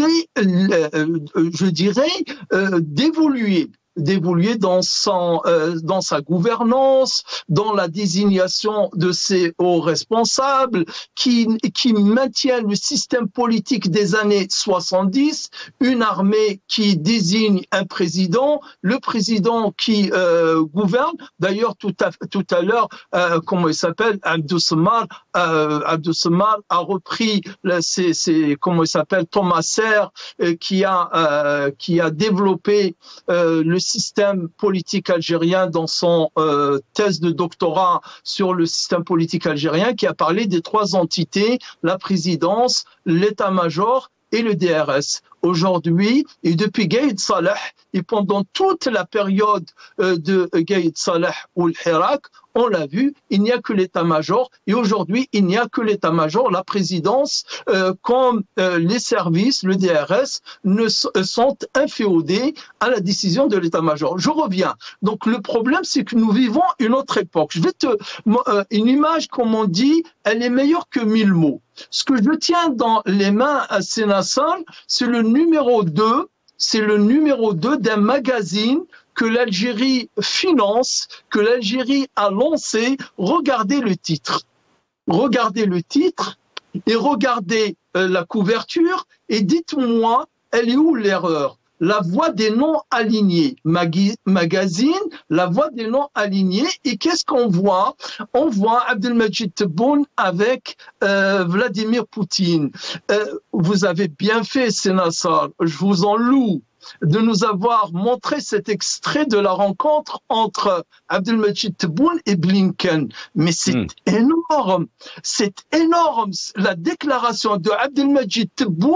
euh, je dirais, euh, d'évoluer. d'évoluer dans son, euh, dans sa gouvernance, dans la désignation de ses hauts responsables, qui, qui maintiennent le système politique des années soixante-dix, une armée qui désigne un président, le président qui euh, gouverne. D'ailleurs, tout à, tout à l'heure, euh, comment il s'appelle, Abdou Samar, euh, Abdou Samar a repris, c'est, c'est, comment il s'appelle, Thomas Serre, euh, qui a, euh, qui a développé euh, le système politique algérien dans son euh, thèse de doctorat sur le système politique algérien, qui a parlé des trois entités, la présidence, l'état-major et le D R S. Aujourd'hui, et depuis Gaïd Salah, et pendant toute la période euh, de Gaïd Salah ou le Hirak, on l'a vu, il n'y a que l'état-major, et aujourd'hui, il n'y a que l'état-major, la présidence, euh, comme euh, les services, le D R S, ne sont inféodés à la décision de l'état-major. Je reviens. Donc, le problème, c'est que nous vivons une autre époque. Je vais te, euh, une image, comme on dit, elle est meilleure que mille mots. Ce que je tiens dans les mains à Sénassal, c'est le numéro deux, c'est le numéro deux d'un magazine que l'Algérie finance, que l'Algérie a lancé. Regardez le titre. Regardez le titre et regardez euh, la couverture et dites-moi, elle est où l'erreur? La voix des noms alignés, Magui, magazine, la voix des noms alignés. Et qu'est-ce qu'on voit? On voit Abdelmajid Tebboune avec euh, Vladimir Poutine. Euh, vous avez bien fait, Sénassar, je vous en loue, de nous avoir montré cet extrait de la rencontre entre Abdelmajid Tebboune et Blinken. Mais c'est mmh. énorme, c'est énorme. La déclaration de Abdelmajid Tebboune,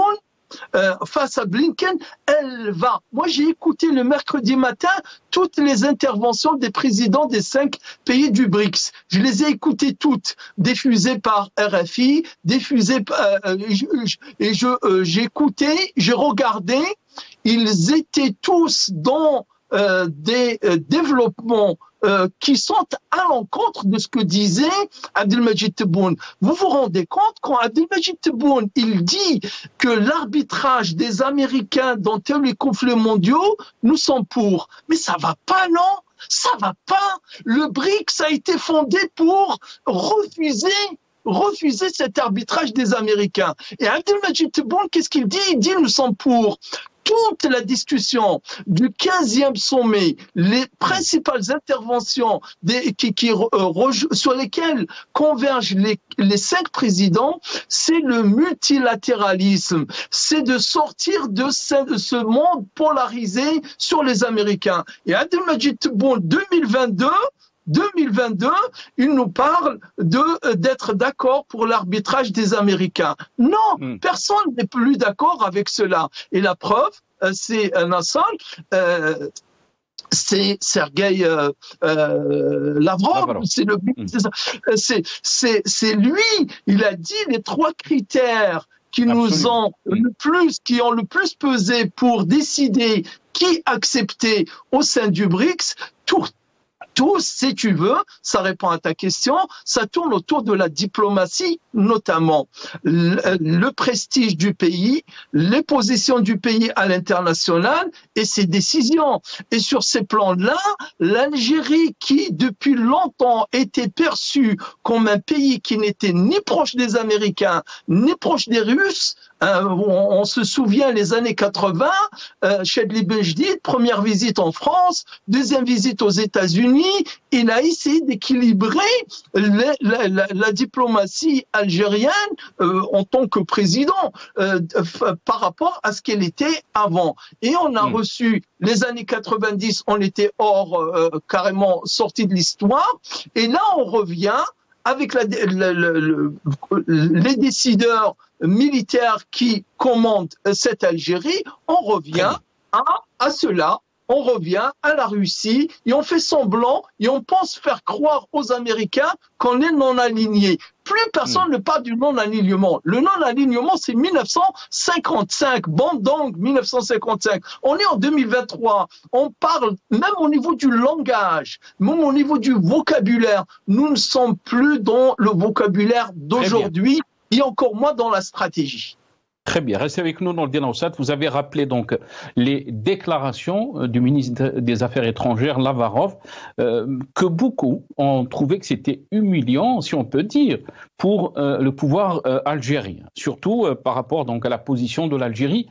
euh, face à Blinken, elle va. Moi, j'ai écouté le mercredi matin toutes les interventions des présidents des cinq pays du BRICS. Je les ai écoutées toutes, diffusées par R F I, diffusées euh, et je euh, j'ai écouté, j'ai regardé. Ils étaient tous dans euh, des euh, développements euh, qui sont à l'encontre de ce que disait Abdelmadjid Tebboune. Vous vous rendez compte quand Abdelmadjid Tebboune, il dit que l'arbitrage des Américains dans tous les conflits mondiaux, nous sommes pour. Mais ça va pas, non? Ça va pas. Le BRICS a été fondé pour refuser refuser cet arbitrage des Américains. Et Abdelmadjid Tebboune, qu'est-ce qu'il dit? Il dit nous sommes pour. Toute la discussion du quinzième sommet, les principales interventions des, qui, qui, euh, sur lesquelles convergent les, les cinq présidents, c'est le multilatéralisme. C'est de sortir de ce, de ce monde polarisé sur les Américains. Et Abdelmadjid Tebboune, deux mille vingt-deux, deux mille vingt-deux, il nous parle de d'être d'accord pour l'arbitrage des Américains. Non, mm. personne n'est plus d'accord avec cela. Et la preuve, c'est Nassar, euh, c'est Sergueï euh, euh, Lavrov, Lavrov. c'est le, mm. c'est c'est c'est lui. Il a dit les trois critères qui Absolument. nous ont le plus, qui ont le plus pesé pour décider qui accepter au sein du BRICS. Tout, Tous, si tu veux, ça répond à ta question, ça tourne autour de la diplomatie, notamment le, le prestige du pays, les positions du pays à l'international et ses décisions. Et sur ces plans-là, l'Algérie, qui depuis longtemps était perçue comme un pays qui n'était ni proche des Américains, ni proche des Russes, Euh, on, on se souvient les années quatre-vingts, euh, Chedli Benjedid, première visite en France, deuxième visite aux États-Unis, il a essayé d'équilibrer la, la, la, la diplomatie algérienne euh, en tant que président euh, par rapport à ce qu'elle était avant. Et on a mmh. reçu les années quatre-vingt-dix, on était hors, euh, carrément sorti de l'histoire, et là on revient avec la, la, la, la, les décideurs militaires qui commandent cette Algérie, on revient à, à cela, on revient à la Russie, et on fait semblant, et on pense faire croire aux Américains qu'on est non aligné. Plus personne mmh. ne parle du non-alignement. Le non-alignement, c'est mille neuf cent cinquante-cinq, Bandung mille neuf cent cinquante-cinq. On est en deux mille vingt-trois, on parle, même au niveau du langage, même au niveau du vocabulaire, nous ne sommes plus dans le vocabulaire d'aujourd'hui, et encore moins dans la stratégie. Très bien, restez avec nous dans le Dinaoussat. Vous avez rappelé donc les déclarations du ministre des Affaires étrangères, Lavrov, euh, que beaucoup ont trouvé que c'était humiliant, si on peut dire, pour euh, le pouvoir euh, algérien, surtout euh, par rapport donc à la position de l'Algérie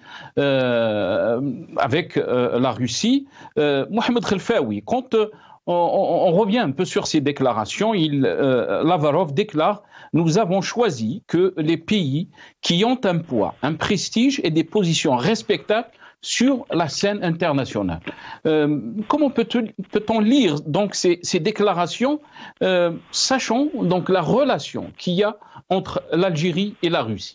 euh, avec euh, la Russie. Euh, Mohamed Khelfaoui, quand euh, on, on, on revient un peu sur ces déclarations, il, euh, Lavrov déclare: nous avons choisi que les pays qui ont un poids, un prestige et des positions respectables sur la scène internationale. Euh, comment peut-on, peut-on lire donc ces, ces déclarations, euh, sachant donc la relation qu'il y a entre l'Algérie et la Russie?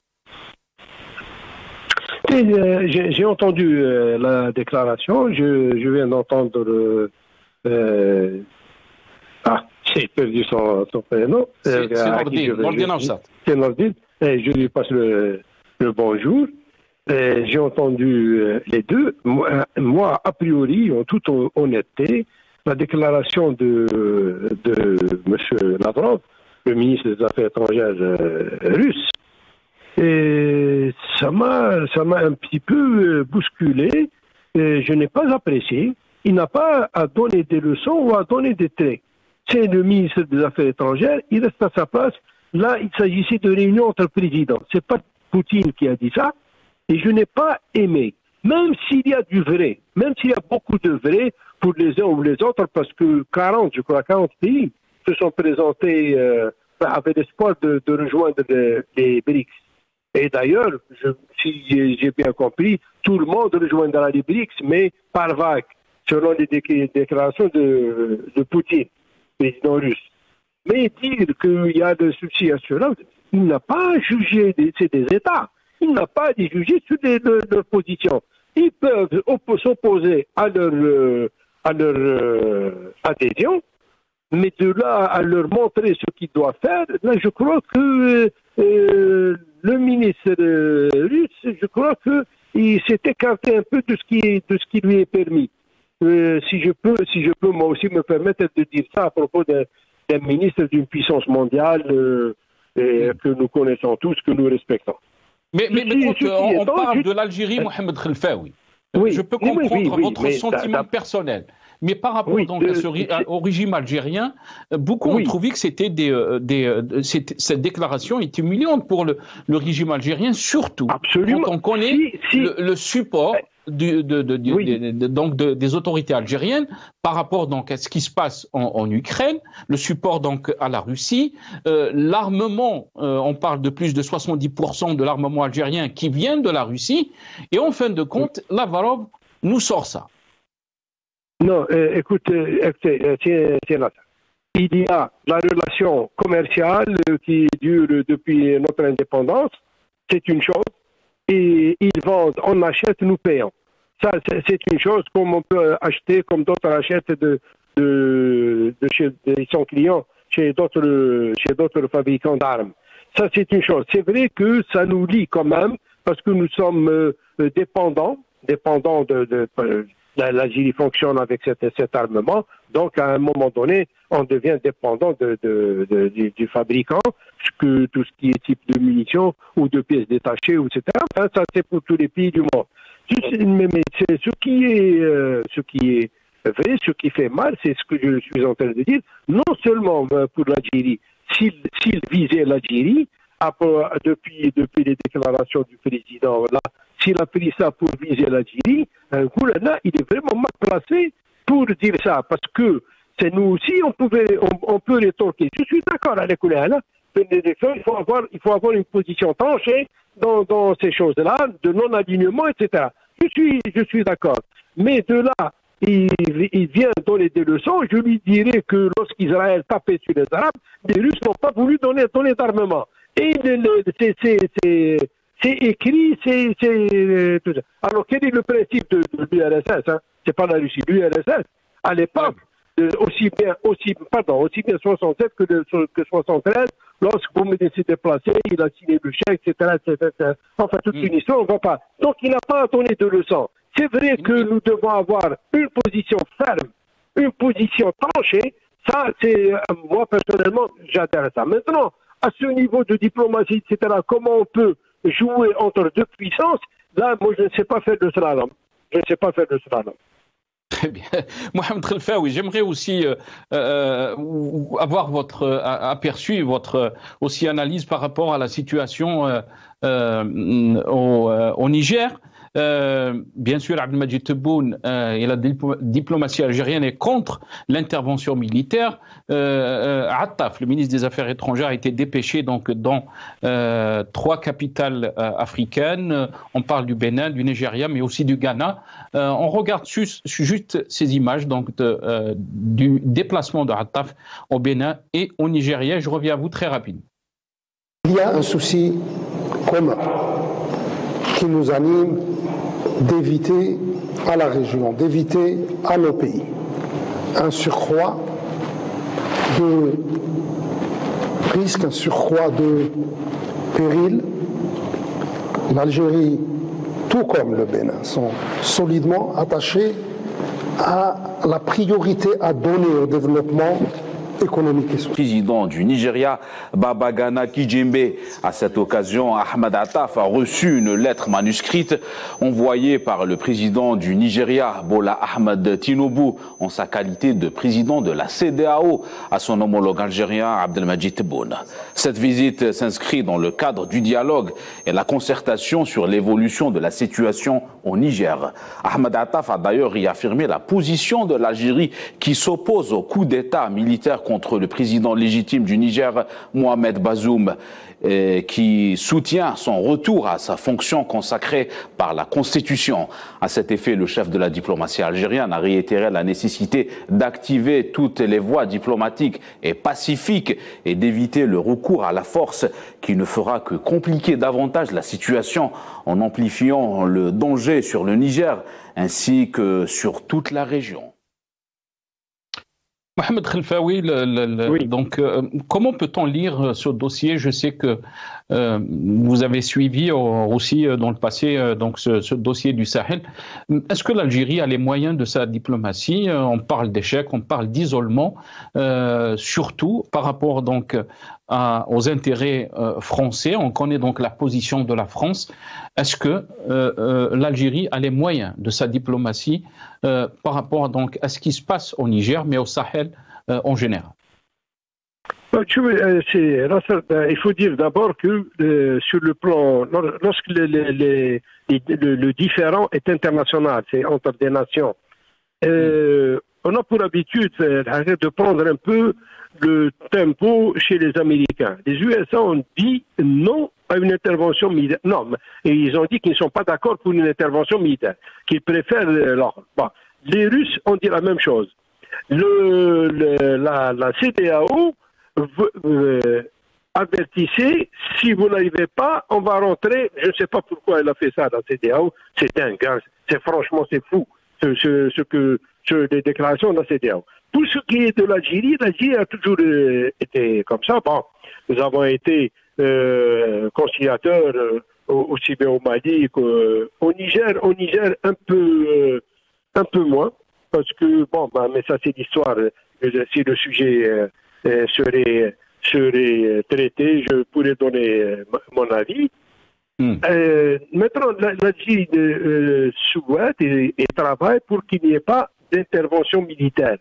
Et, euh, j'ai, j'ai entendu euh, la déclaration, je, je viens d'entendre euh, euh, ah, j'ai perdu son, son prénom. C'est Nordine. C'est Nordine. Et je lui passe le, le bonjour. Et j'ai entendu les deux. Moi, moi, a priori, en toute honnêteté, la déclaration de, de M. Lavrov, le ministre des Affaires étrangères euh, russe, et ça m'a, ça m'a un petit peu bousculé. Et je n'ai pas apprécié. Il n'a pas à donner des leçons ou à donner des traits. C'est le ministre des Affaires étrangères, il reste à sa place. Là, il s'agissait de réunion entre présidents. C'est pas Poutine qui a dit ça. Et je n'ai pas aimé, même s'il y a du vrai, même s'il y a beaucoup de vrai pour les uns ou les autres, parce que quarante, je crois, quarante pays se sont présentés euh, avec l'espoir de, de rejoindre les, les BRICS. Et d'ailleurs, je, si j'ai bien compris, tout le monde rejoindra les BRICS, mais par vague, selon les déclarations de, de Poutine, président russe. Mais dire qu'il y a des soucis à cela, il n'a pas jugé des, c'est des États. il n'a pas à les juger sur les, leur, leur position. Ils peuvent s'opposer à leur, euh, à leur euh, adhésion, mais de là à leur montrer ce qu'ils doivent faire, là je crois que euh, le ministre euh, russe, je crois qu'il s'est écarté un peu de ce qui, de ce qui lui est permis. Euh, si je peux, si je peux moi aussi me permettre de dire ça à propos d'un, d'un ministre d'une puissance mondiale euh, et, que nous connaissons tous, que nous respectons. Mais, mais, mais quand on, on parle de l'Algérie, Mohamed Khelfaoui, oui, je peux comprendre oui, oui, votre oui, sentiment personnel. Mais par rapport oui, donc, à ce, euh, au régime algérien, beaucoup oui. ont trouvé que c'était des, des, c'était, cette déclaration est humiliante pour le, le régime algérien, surtout Absolument. quand on connaît si, si. Le, le support du, de, de, de, oui. de, de, donc de, des autorités algériennes par rapport donc, à ce qui se passe en, en Ukraine, le support donc, à la Russie, euh, l'armement, euh, on parle de plus de soixante-dix pour cent de l'armement algérien qui vient de la Russie, et en fin de compte, oui. Lavrov nous sort ça. Non, euh, écoute, euh, tiens, tiens là. Il y a la relation commerciale qui dure depuis notre indépendance, c'est une chose, et ils vendent, on achète, nous payons. Ça, c'est, c'est une chose comme on peut acheter, comme d'autres achètent de, de, de chez de son client, chez d'autres, chez d'autres fabricants d'armes. Ça, c'est une chose. C'est vrai que ça nous lie quand même, parce que nous sommes euh, dépendants, dépendants de... de, de l'Algérie fonctionne avec cet, cet armement, donc à un moment donné, on devient dépendant de, de, de, du, du fabricant, que tout ce qui est type de munitions ou de pièces détachées, et cetera. Enfin, ça, c'est pour tous les pays du monde. Mais, mais c'est ce qui est, euh, ce qui est vrai, ce qui fait mal, c'est ce que je suis en train de dire. Non seulement pour l'Algérie, s'il, s'il visait l'Algérie, après, depuis, depuis les déclarations du président, là, s'il a pris ça pour viser l'Algérie, un coup là, il est vraiment mal placé pour dire ça, parce que c'est nous aussi, on, pouvait, on, on peut rétorquer. Je suis d'accord avec les là, il faut avoir, il faut avoir une position tranchée dans, dans ces choses-là, de non-alignement, et cetera. Je suis, je suis d'accord. Mais de là, il, il vient donner des leçons, je lui dirais que lorsqu'Israël tapait sur les Arabes, les Russes n'ont pas voulu donner, donner d'armement. Et le, le, c'est, c'est, c'est, c'est écrit, c'est, c'est tout ça. Alors quel est le principe de, de l'U R S S hein? C'est pas la Russie, l'U R S S. À l'époque, euh, aussi bien, aussi, pardon, aussi bien soixante-sept que, de, que soixante-treize, lorsque Boumediene s'est déplacé, il a signé le chèque, et cetera, et cetera. Enfin, toute une histoire, on va pas. Donc il n'a pas donné de leçons. C'est vrai que nous devons avoir une position ferme, une position tranchée. Ça, c'est moi personnellement, j'adhère à ça. Maintenant, à ce niveau de diplomatie, et cetera, comment on peut jouer entre deux puissances, là, moi, je ne sais pas faire de slalom. Je ne sais pas faire de slalom. Très bien. Mohamed Khelfaoui, j'aimerais aussi euh, euh, avoir votre euh, aperçu, votre aussi analyse par rapport à la situation euh, euh, au, euh, au Niger. Euh, bien sûr, Abdelmadjid Tebboune euh, et la diplomatie algérienne est contre l'intervention militaire. Euh, euh, Attaf, le ministre des Affaires étrangères, a été dépêché donc dans euh, trois capitales euh, africaines. On parle du Bénin, du Nigeria, mais aussi du Ghana. Euh, on regarde juste, juste ces images donc de, euh, du déplacement de Attaf au Bénin et au Nigeria. Je reviens à vous très rapidement. Il y a un souci commun qui nous anime d'éviter à la région, d'éviter à nos pays un surcroît de risques, un surcroît de périls. L'Algérie, tout comme le Bénin, sont solidement attachés à la priorité à donner au développement économique et social. Président du Nigeria, Babagana Kijembe. À cette occasion, Ahmed Attaf a reçu une lettre manuscrite envoyée par le président du Nigeria, Bola Ahmed Tinubu, en sa qualité de président de la C E D E A O, à son homologue algérien Abdelmadjid Tebboune. Cette visite s'inscrit dans le cadre du dialogue et la concertation sur l'évolution de la situation au Niger. Ahmed Attaf a d'ailleurs réaffirmé la position de l'Algérie qui s'oppose au coup d'État militaire contre le président légitime du Niger, Mohamed Bazoum, euh, qui soutient son retour à sa fonction consacrée par la Constitution. À cet effet, le chef de la diplomatie algérienne a réitéré la nécessité d'activer toutes les voies diplomatiques et pacifiques et d'éviter le recours à la force qui ne fera que compliquer davantage la situation en amplifiant le danger sur le Niger ainsi que sur toute la région. Mohamed Khelfaoui, le, le, le, oui. donc euh, comment peut-on lire ce dossier? Je sais que euh, vous avez suivi aussi euh, dans le passé euh, donc ce, ce dossier du Sahel. Est-ce que l'Algérie a les moyens de sa diplomatie? On parle d'échec, on parle d'isolement, euh, surtout par rapport donc à, aux intérêts euh, français. On connaît donc la position de la France. Est-ce que euh, euh, l'Algérie a les moyens de sa diplomatie euh, par rapport donc à ce qui se passe au Niger, mais au Sahel euh, en général? Il faut dire d'abord que euh, sur le plan, lorsque le, le, le, le, le différend est international, c'est entre des nations, euh, on a pour habitude de prendre un peu le tempo chez les Américains. Les U S A ont dit non à une intervention militaire. Non, et ils ont dit qu'ils ne sont pas d'accord pour une intervention militaire, qu'ils préfèrent l'ordre. Bon. Les Russes ont dit la même chose. Le, le, la, la C D A O euh, avertissait, si vous n'arrivez pas, on va rentrer. Je ne sais pas pourquoi elle a fait ça, la C D A O. C'est dingue, hein. C'est franchement, c'est fou, ce, ce, ce que, ce, les déclarations de la C D A O. Pour ce qui est de l'Algérie, l'Algérie a toujours euh, été comme ça. Bon, nous avons été euh, conciliateurs euh, aussi bien au Mali qu'au Niger. Au Niger, un peu, euh, un peu moins, parce que, bon, bah, mais ça c'est l'histoire. Si le sujet euh, serait, serait traité, je pourrais donner euh, mon avis. Mm. Euh, maintenant, l'Algérie euh, souhaite et, et travaille pour qu'il n'y ait pas d'intervention militaire.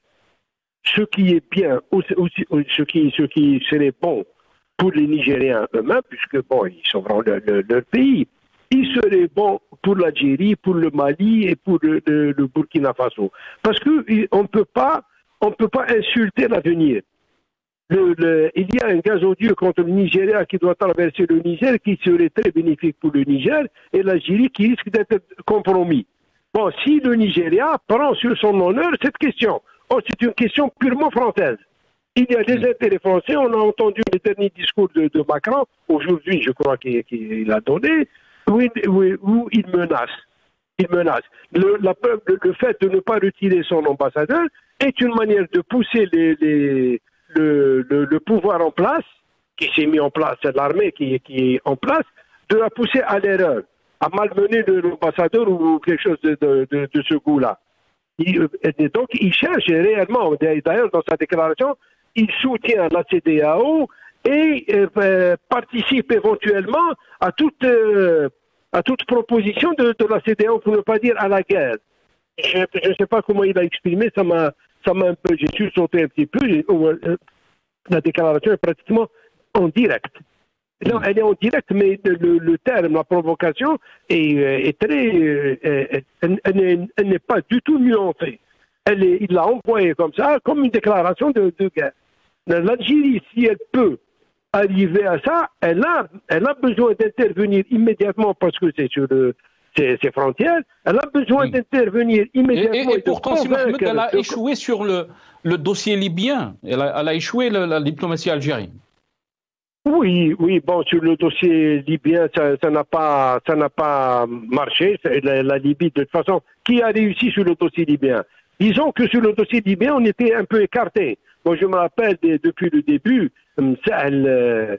Ce qui est bien, aussi, ce, qui, ce qui serait bon pour les Nigériens eux-mêmes, puisque bon, ils sont dans leur, leur, leur pays, il serait bon pour l'Algérie, pour le Mali et pour le, le, le Burkina Faso. Parce qu'on ne peut pas, on peut pas insulter l'avenir. Le, le, il y a un gazoduc contre le Nigeria qui doit traverser le Niger, qui serait très bénéfique pour le Niger, et l'Algérie qui risque d'être compromis. Bon, si le Nigeria prend sur son honneur cette question, oh, c'est une question purement française. Il y a des intérêts français. On a entendu le dernier discours de, de Macron, aujourd'hui, je crois qu'il qu'il a donné, où il, où, où il menace. Il menace. Le, la, le, le fait de ne pas retirer son ambassadeur est une manière de pousser les, les, le, le, le pouvoir en place, qui s'est mis en place, c'est l'armée qui, qui est en place, de la pousser à l'erreur, à malmener l'ambassadeur ou quelque chose de, de, de, de ce goût-là. Il, donc, il cherche réellement, d'ailleurs, dans sa déclaration, il soutient la C D A O et euh, participe éventuellement à toute, euh, à toute proposition de, de la C D A O, pour ne pas dire à la guerre. Je ne sais pas comment il a exprimé, ça m'a un peu, j'ai sursauté un petit peu. Euh, la déclaration est pratiquement en direct. Non, elle est en direct, mais le, le terme, la provocation, est, est très. Est, elle, elle n'est pas du tout nuancée. Elle est, il l'a envoyée comme ça, comme une déclaration de, de guerre. L'Algérie, si elle peut arriver à ça, elle a, elle a besoin d'intervenir immédiatement parce que c'est sur le, ses, ses frontières. Elle a besoin oui. d'intervenir immédiatement. Et, et, et pourtant, si Mohamed, elle a de... échoué sur le, le dossier libyen. Elle a, elle a échoué le, la diplomatie algérienne. Oui, oui, bon, sur le dossier libyen, ça n'a pas, ça n'a pas marché. La, la Libye, de toute façon, qui a réussi sur le dossier libyen? Disons que sur le dossier libyen, on était un peu écarté. Moi, je me rappelle de, depuis le début, Msa'al,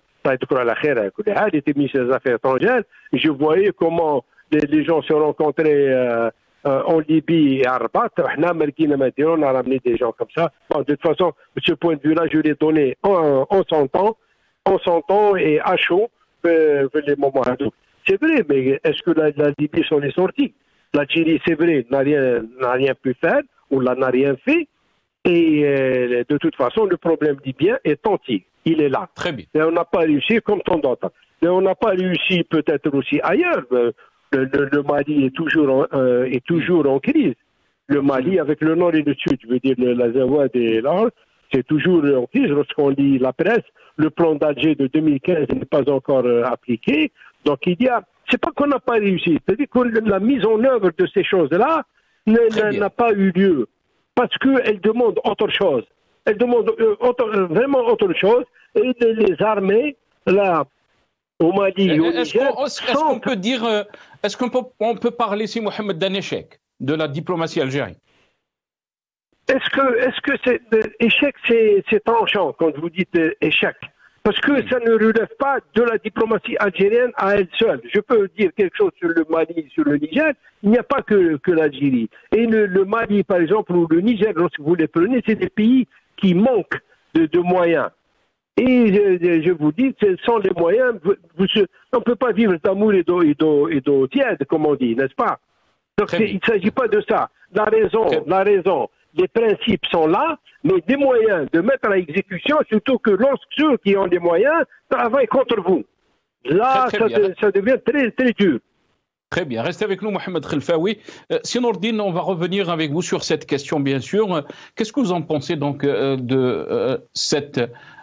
il était ministre des Affaires étrangères. Je voyais comment les, les gens se rencontraient euh, euh, en Libye et à Rabat. On a ramené des gens comme ça. Bon, de toute façon, de ce point de vue-là, je l'ai donné en, en s'entend, en s'entend et à chaud euh, les moments. C'est vrai, mais est-ce que la, la Libye s'en est sortie? L'Algérie, c'est vrai, n'a rien, n'a rien pu faire, ou n'a rien fait. Et euh, de toute façon, le problème libyen est entier. Il est là. Très bien. Et on n'a pas réussi comme tant d'autres. Mais on n'a pas réussi peut-être aussi ailleurs. Le, le, le Mali est toujours, en, euh, est toujours en crise. Le Mali avec le nord et le sud, je veux dire la Zawad et l'Or, c'est toujours en crise. Lorsqu'on lit la presse, le plan d'Alger de deux mille quinze n'est pas encore euh, appliqué. Donc il y a, c'est pas qu'on n'a pas réussi, c'est-à-dire que la mise en œuvre de ces choses-là n'a pas eu lieu parce qu'elle demande autre chose. Elle demande euh, autre, euh, vraiment autre chose. Et les, les armées, là, au Mali, au Est-ce Niger, qu'on est qu'on peut dire, est-ce qu'on peut, on peut parler, si Mohamed, d'un échec de la diplomatie algérienne? Est-ce que, est-ce que c'est échec, c'est tranchant quand vous dites échec, parce que ça ne relève pas de la diplomatie algérienne à elle seule. Je peux dire quelque chose sur le Mali, sur le Niger. Il n'y a pas que, que l'Algérie. Et le, le Mali, par exemple, ou le Niger, lorsque vous les prenez, c'est des pays qui manquent de, de moyens. Et je, je vous dis, sans les moyens, vous, vous, on ne peut pas vivre d'amour et d'eau tiède, comme on dit, n'est-ce pas? Donc il ne s'agit pas de ça. La raison, la raison. Les principes sont là, mais des moyens de mettre à l'exécution, surtout que lorsque ceux qui ont des moyens travaillent contre vous. Là, très, très ça, de, ça devient très, très dur. Très bien. Restez avec nous, Mohamed Khelfaoui. Euh, Synourdine, on va revenir avec vous sur cette question, bien sûr. Qu'est-ce que vous en pensez donc euh, de euh, cette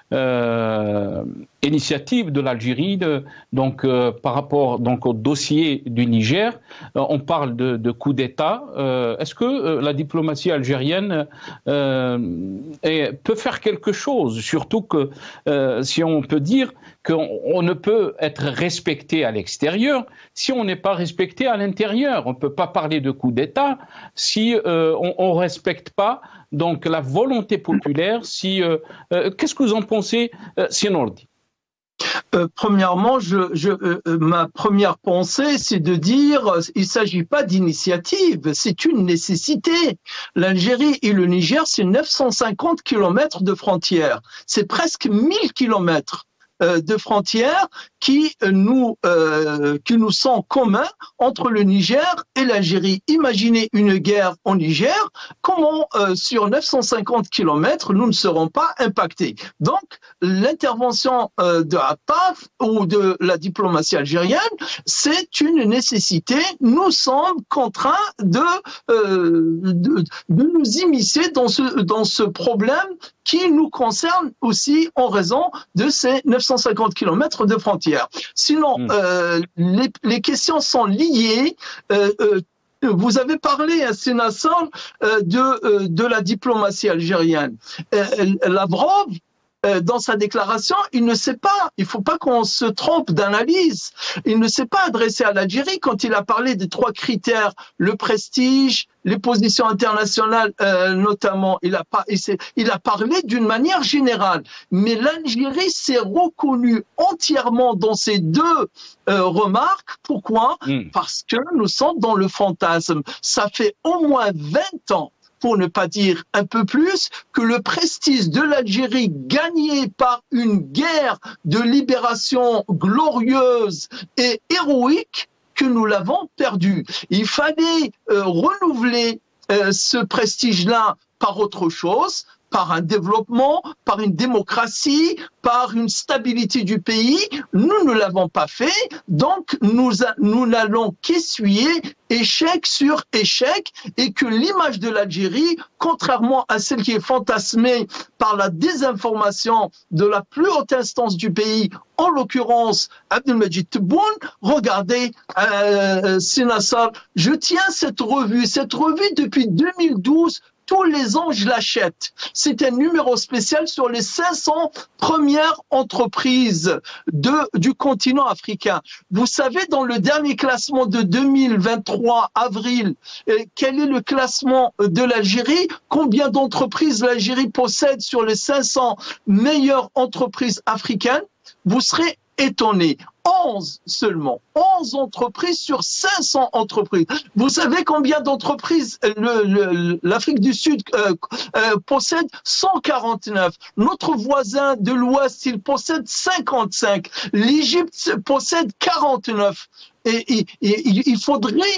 euh, initiative de l'Algérie, donc euh, par rapport donc au dossier du Niger, euh, on parle de, de coup d'État. Euh, Est-ce que euh, la diplomatie algérienne euh, est, peut faire quelque chose, surtout que euh, si on peut dire qu'on on ne peut être respecté à l'extérieur si on n'est pas respecté à l'intérieur. On ne peut pas parler de coup d'État si euh, on ne respecte pas donc la volonté populaire. Si euh, euh, qu'est-ce que vous en pensez, euh, Synourdine? Euh, premièrement, je, je, euh, ma première pensée, c'est de dire euh, il ne s'agit pas d'initiative, c'est une nécessité. L'Algérie et le Niger, c'est neuf cent cinquante kilomètres de frontières. C'est presque mille kilomètres de frontières qui nous, euh, qui nous sont communs entre le Niger et l'Algérie. Imaginez une guerre au Niger, comment euh, sur neuf cent cinquante kilomètres nous ne serons pas impactés. Donc l'intervention euh, de la P A F ou de la diplomatie algérienne, c'est une nécessité. Nous sommes contraints de, euh, de, de nous immiscer dans ce, dans ce problème qui nous concerne aussi en raison de ces neuf cent cinquante kilomètres de frontières. Sinon, mmh. euh, les, les questions sont liées. Euh, euh, vous avez parlé, hein, Sénassar, euh, de, euh, de la diplomatie algérienne. Euh, Lavrov, euh, dans sa déclaration, il ne s'est pas, il ne faut pas qu'on se trompe d'analyse, il ne s'est pas adressé à l'Algérie quand il a parlé des trois critères, le prestige, les positions internationales euh, notamment, il a, pas, il, il a parlé d'une manière générale. Mais l'Algérie s'est reconnue entièrement dans ces deux euh, remarques. Pourquoi? mmh. Parce que nous sommes dans le fantasme. Ça fait au moins vingt ans, pour ne pas dire un peu plus, que le prestige de l'Algérie gagné par une guerre de libération glorieuse et héroïque, que nous l'avons perdu. Il fallait euh, renouveler euh, ce prestige-là par autre chose, par un développement, par une démocratie, par une stabilité du pays. Nous ne l'avons pas fait, donc nous, nous n'allons qu'essuyer échec sur échec, et que l'image de l'Algérie, contrairement à celle qui est fantasmée par la désinformation de la plus haute instance du pays, en l'occurrence Abdelmajid Tebboune, regardez, euh, Sénassar, je tiens cette revue, cette revue depuis deux mille douze, tous les ans, je l'achète. C'est un numéro spécial sur les cinq cents premières entreprises de, du continent africain. Vous savez, dans le dernier classement de deux mille vingt-trois, avril, euh, quel est le classement de l'Algérie? Combien d'entreprises l'Algérie possède sur les cinq cents meilleures entreprises africaines? Vous serez étonné. onze seulement. onze entreprises sur cinq cents entreprises. Vous savez combien d'entreprises l'Afrique du Sud euh, euh, possède? cent quarante-neuf. Notre voisin de l'Ouest, il possède cinquante-cinq. L'Égypte possède quarante-neuf. Et, et, et il faudrait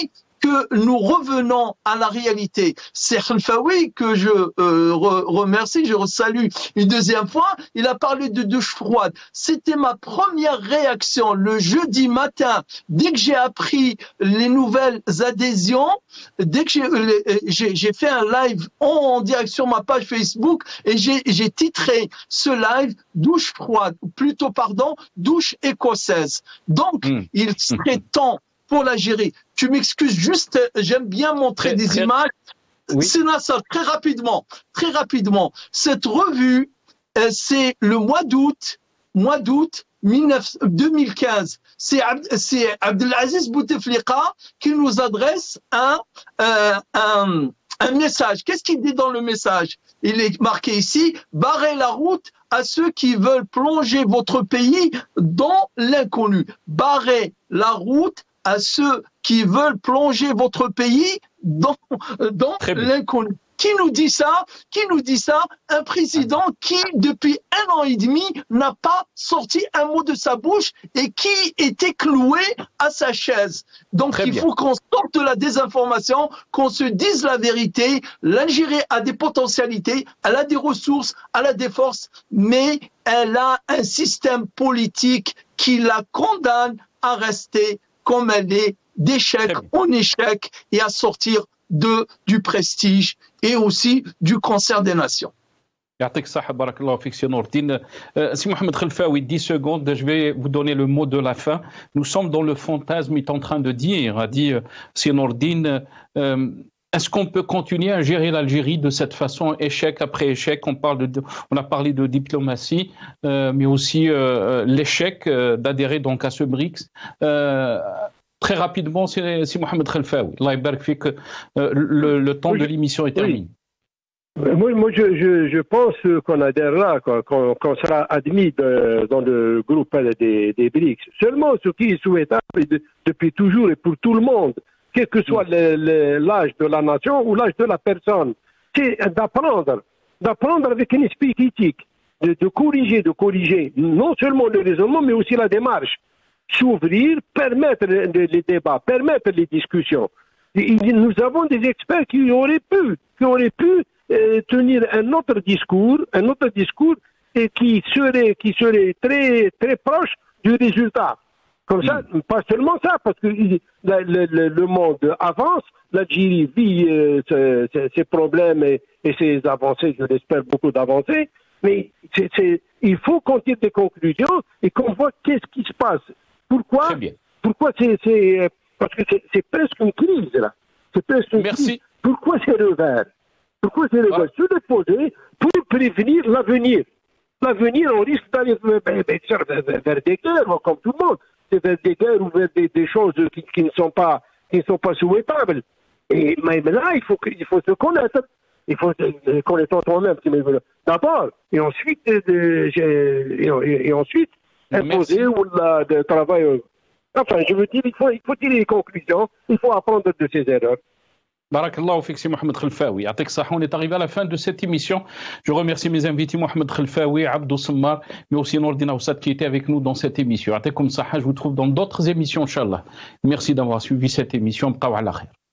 que nous revenons à la réalité. C'est Khelfaoui que je euh, re remercie, je salue une deuxième fois. Il a parlé de douche froide. C'était ma première réaction le jeudi matin, dès que j'ai appris les nouvelles adhésions, dès que j'ai j'ai fait un live en, en direct sur ma page Facebook et j'ai titré ce live douche froide, ou plutôt pardon, douche écossaise. Donc, mmh. il serait temps pour l'Algérie. Tu m'excuses juste, j'aime bien montrer très, des très... images. Oui. C'est là ça, très rapidement, très rapidement. Cette revue, euh, c'est le mois d'août, mois d'août deux mille quinze. C'est Abdelaziz Bouteflika qui nous adresse un, euh, un, un message. Qu'est-ce qu'il dit dans le message? Il est marqué ici, barrez la route à ceux qui veulent plonger votre pays dans l'inconnu. Barrez la route à ceux qui veulent plonger votre pays dans, dans l'inconnu. Qui nous dit ça? Qui nous dit ça? Un président qui, depuis un an et demi, n'a pas sorti un mot de sa bouche et qui était cloué à sa chaise. Donc, Très il bien. faut qu'on sorte de la désinformation, qu'on se dise la vérité. L'Algérie a des potentialités, elle a des ressources, elle a des forces, mais elle a un système politique qui la condamne à rester comme elle est, d'échec en échec, et à sortir de, du prestige et aussi du concert des nations. يعطيك الصحة بارك الله فيك سي نور الدين. سي محمد خلفاوي, dix secondes, je vais vous donner le mot de la fin. Nous sommes dans le fantasme, il est en train de dire, a dit si Nour el-Din, euh, est-ce qu'on peut continuer à gérer l'Algérie de cette façon, échec après échec? On parle de, on a parlé de diplomatie, euh, mais aussi euh, l'échec euh, d'adhérer donc à ce BRICS. Euh, Très rapidement, c'est Mohamed Khelfaoui. Allah yabarak fik, le, le temps oui, de l'émission est terminé. Oui. Moi, moi je, je, je pense qu'on adhérera, qu'on qu sera admis de, dans le groupe des, des BRICS. Seulement, ce qui est souhaitable de, depuis toujours et pour tout le monde, quel que soit l'âge de la nation ou l'âge de la personne, c'est d'apprendre, d'apprendre avec un esprit critique, de, de corriger, de corriger non seulement le raisonnement, mais aussi la démarche. S'ouvrir, permettre les débats, permettre les discussions. Nous avons des experts qui auraient pu, qui auraient pu euh, tenir un autre discours, un autre discours et qui serait, qui serait très, très proche du résultat. Comme ça, mmh. pas seulement ça, parce que le, le, le monde avance, l'Algérie vit euh, ses, ses problèmes et, et ses avancées, je l'espère beaucoup d'avancées, mais c'est, c'est, il faut qu'on tire des conclusions et qu'on voit qu'est-ce qui se passe. Pourquoi? Pourquoi c'est parce que c'est presque une crise là. C'est presque une Merci. Crise. Pourquoi c'est revers? Pourquoi c'est revers? Se le poser pour prévenir l'avenir. L'avenir, on risque d'aller vers, vers, vers des guerres, comme tout le monde. C'est vers des guerres ou vers des, des choses qui, qui ne sont pas qui ne sont pas souhaitables. Et même là, il faut il faut se connaître. Il faut se connaître toi-même, d'abord, et ensuite, de, et, et, et ensuite. Imposer ou la, de travail. Enfin, je veux dire, il faut, il faut tirer les conclusions, il faut apprendre de ses erreurs. Barakallahu fik si Mohamed Khelfaoui. Yatik Sahah, on est arrivé à la fin de cette émission. Je remercie mes invités, Mohamed Khelfaoui, Abdou Semmar, mais aussi Nour el-Din Aoussad qui était avec nous dans cette émission. Yatik Sahah, je vous trouve dans d'autres émissions, Inch'Allah. Merci d'avoir suivi cette émission. Bqaw ala khair.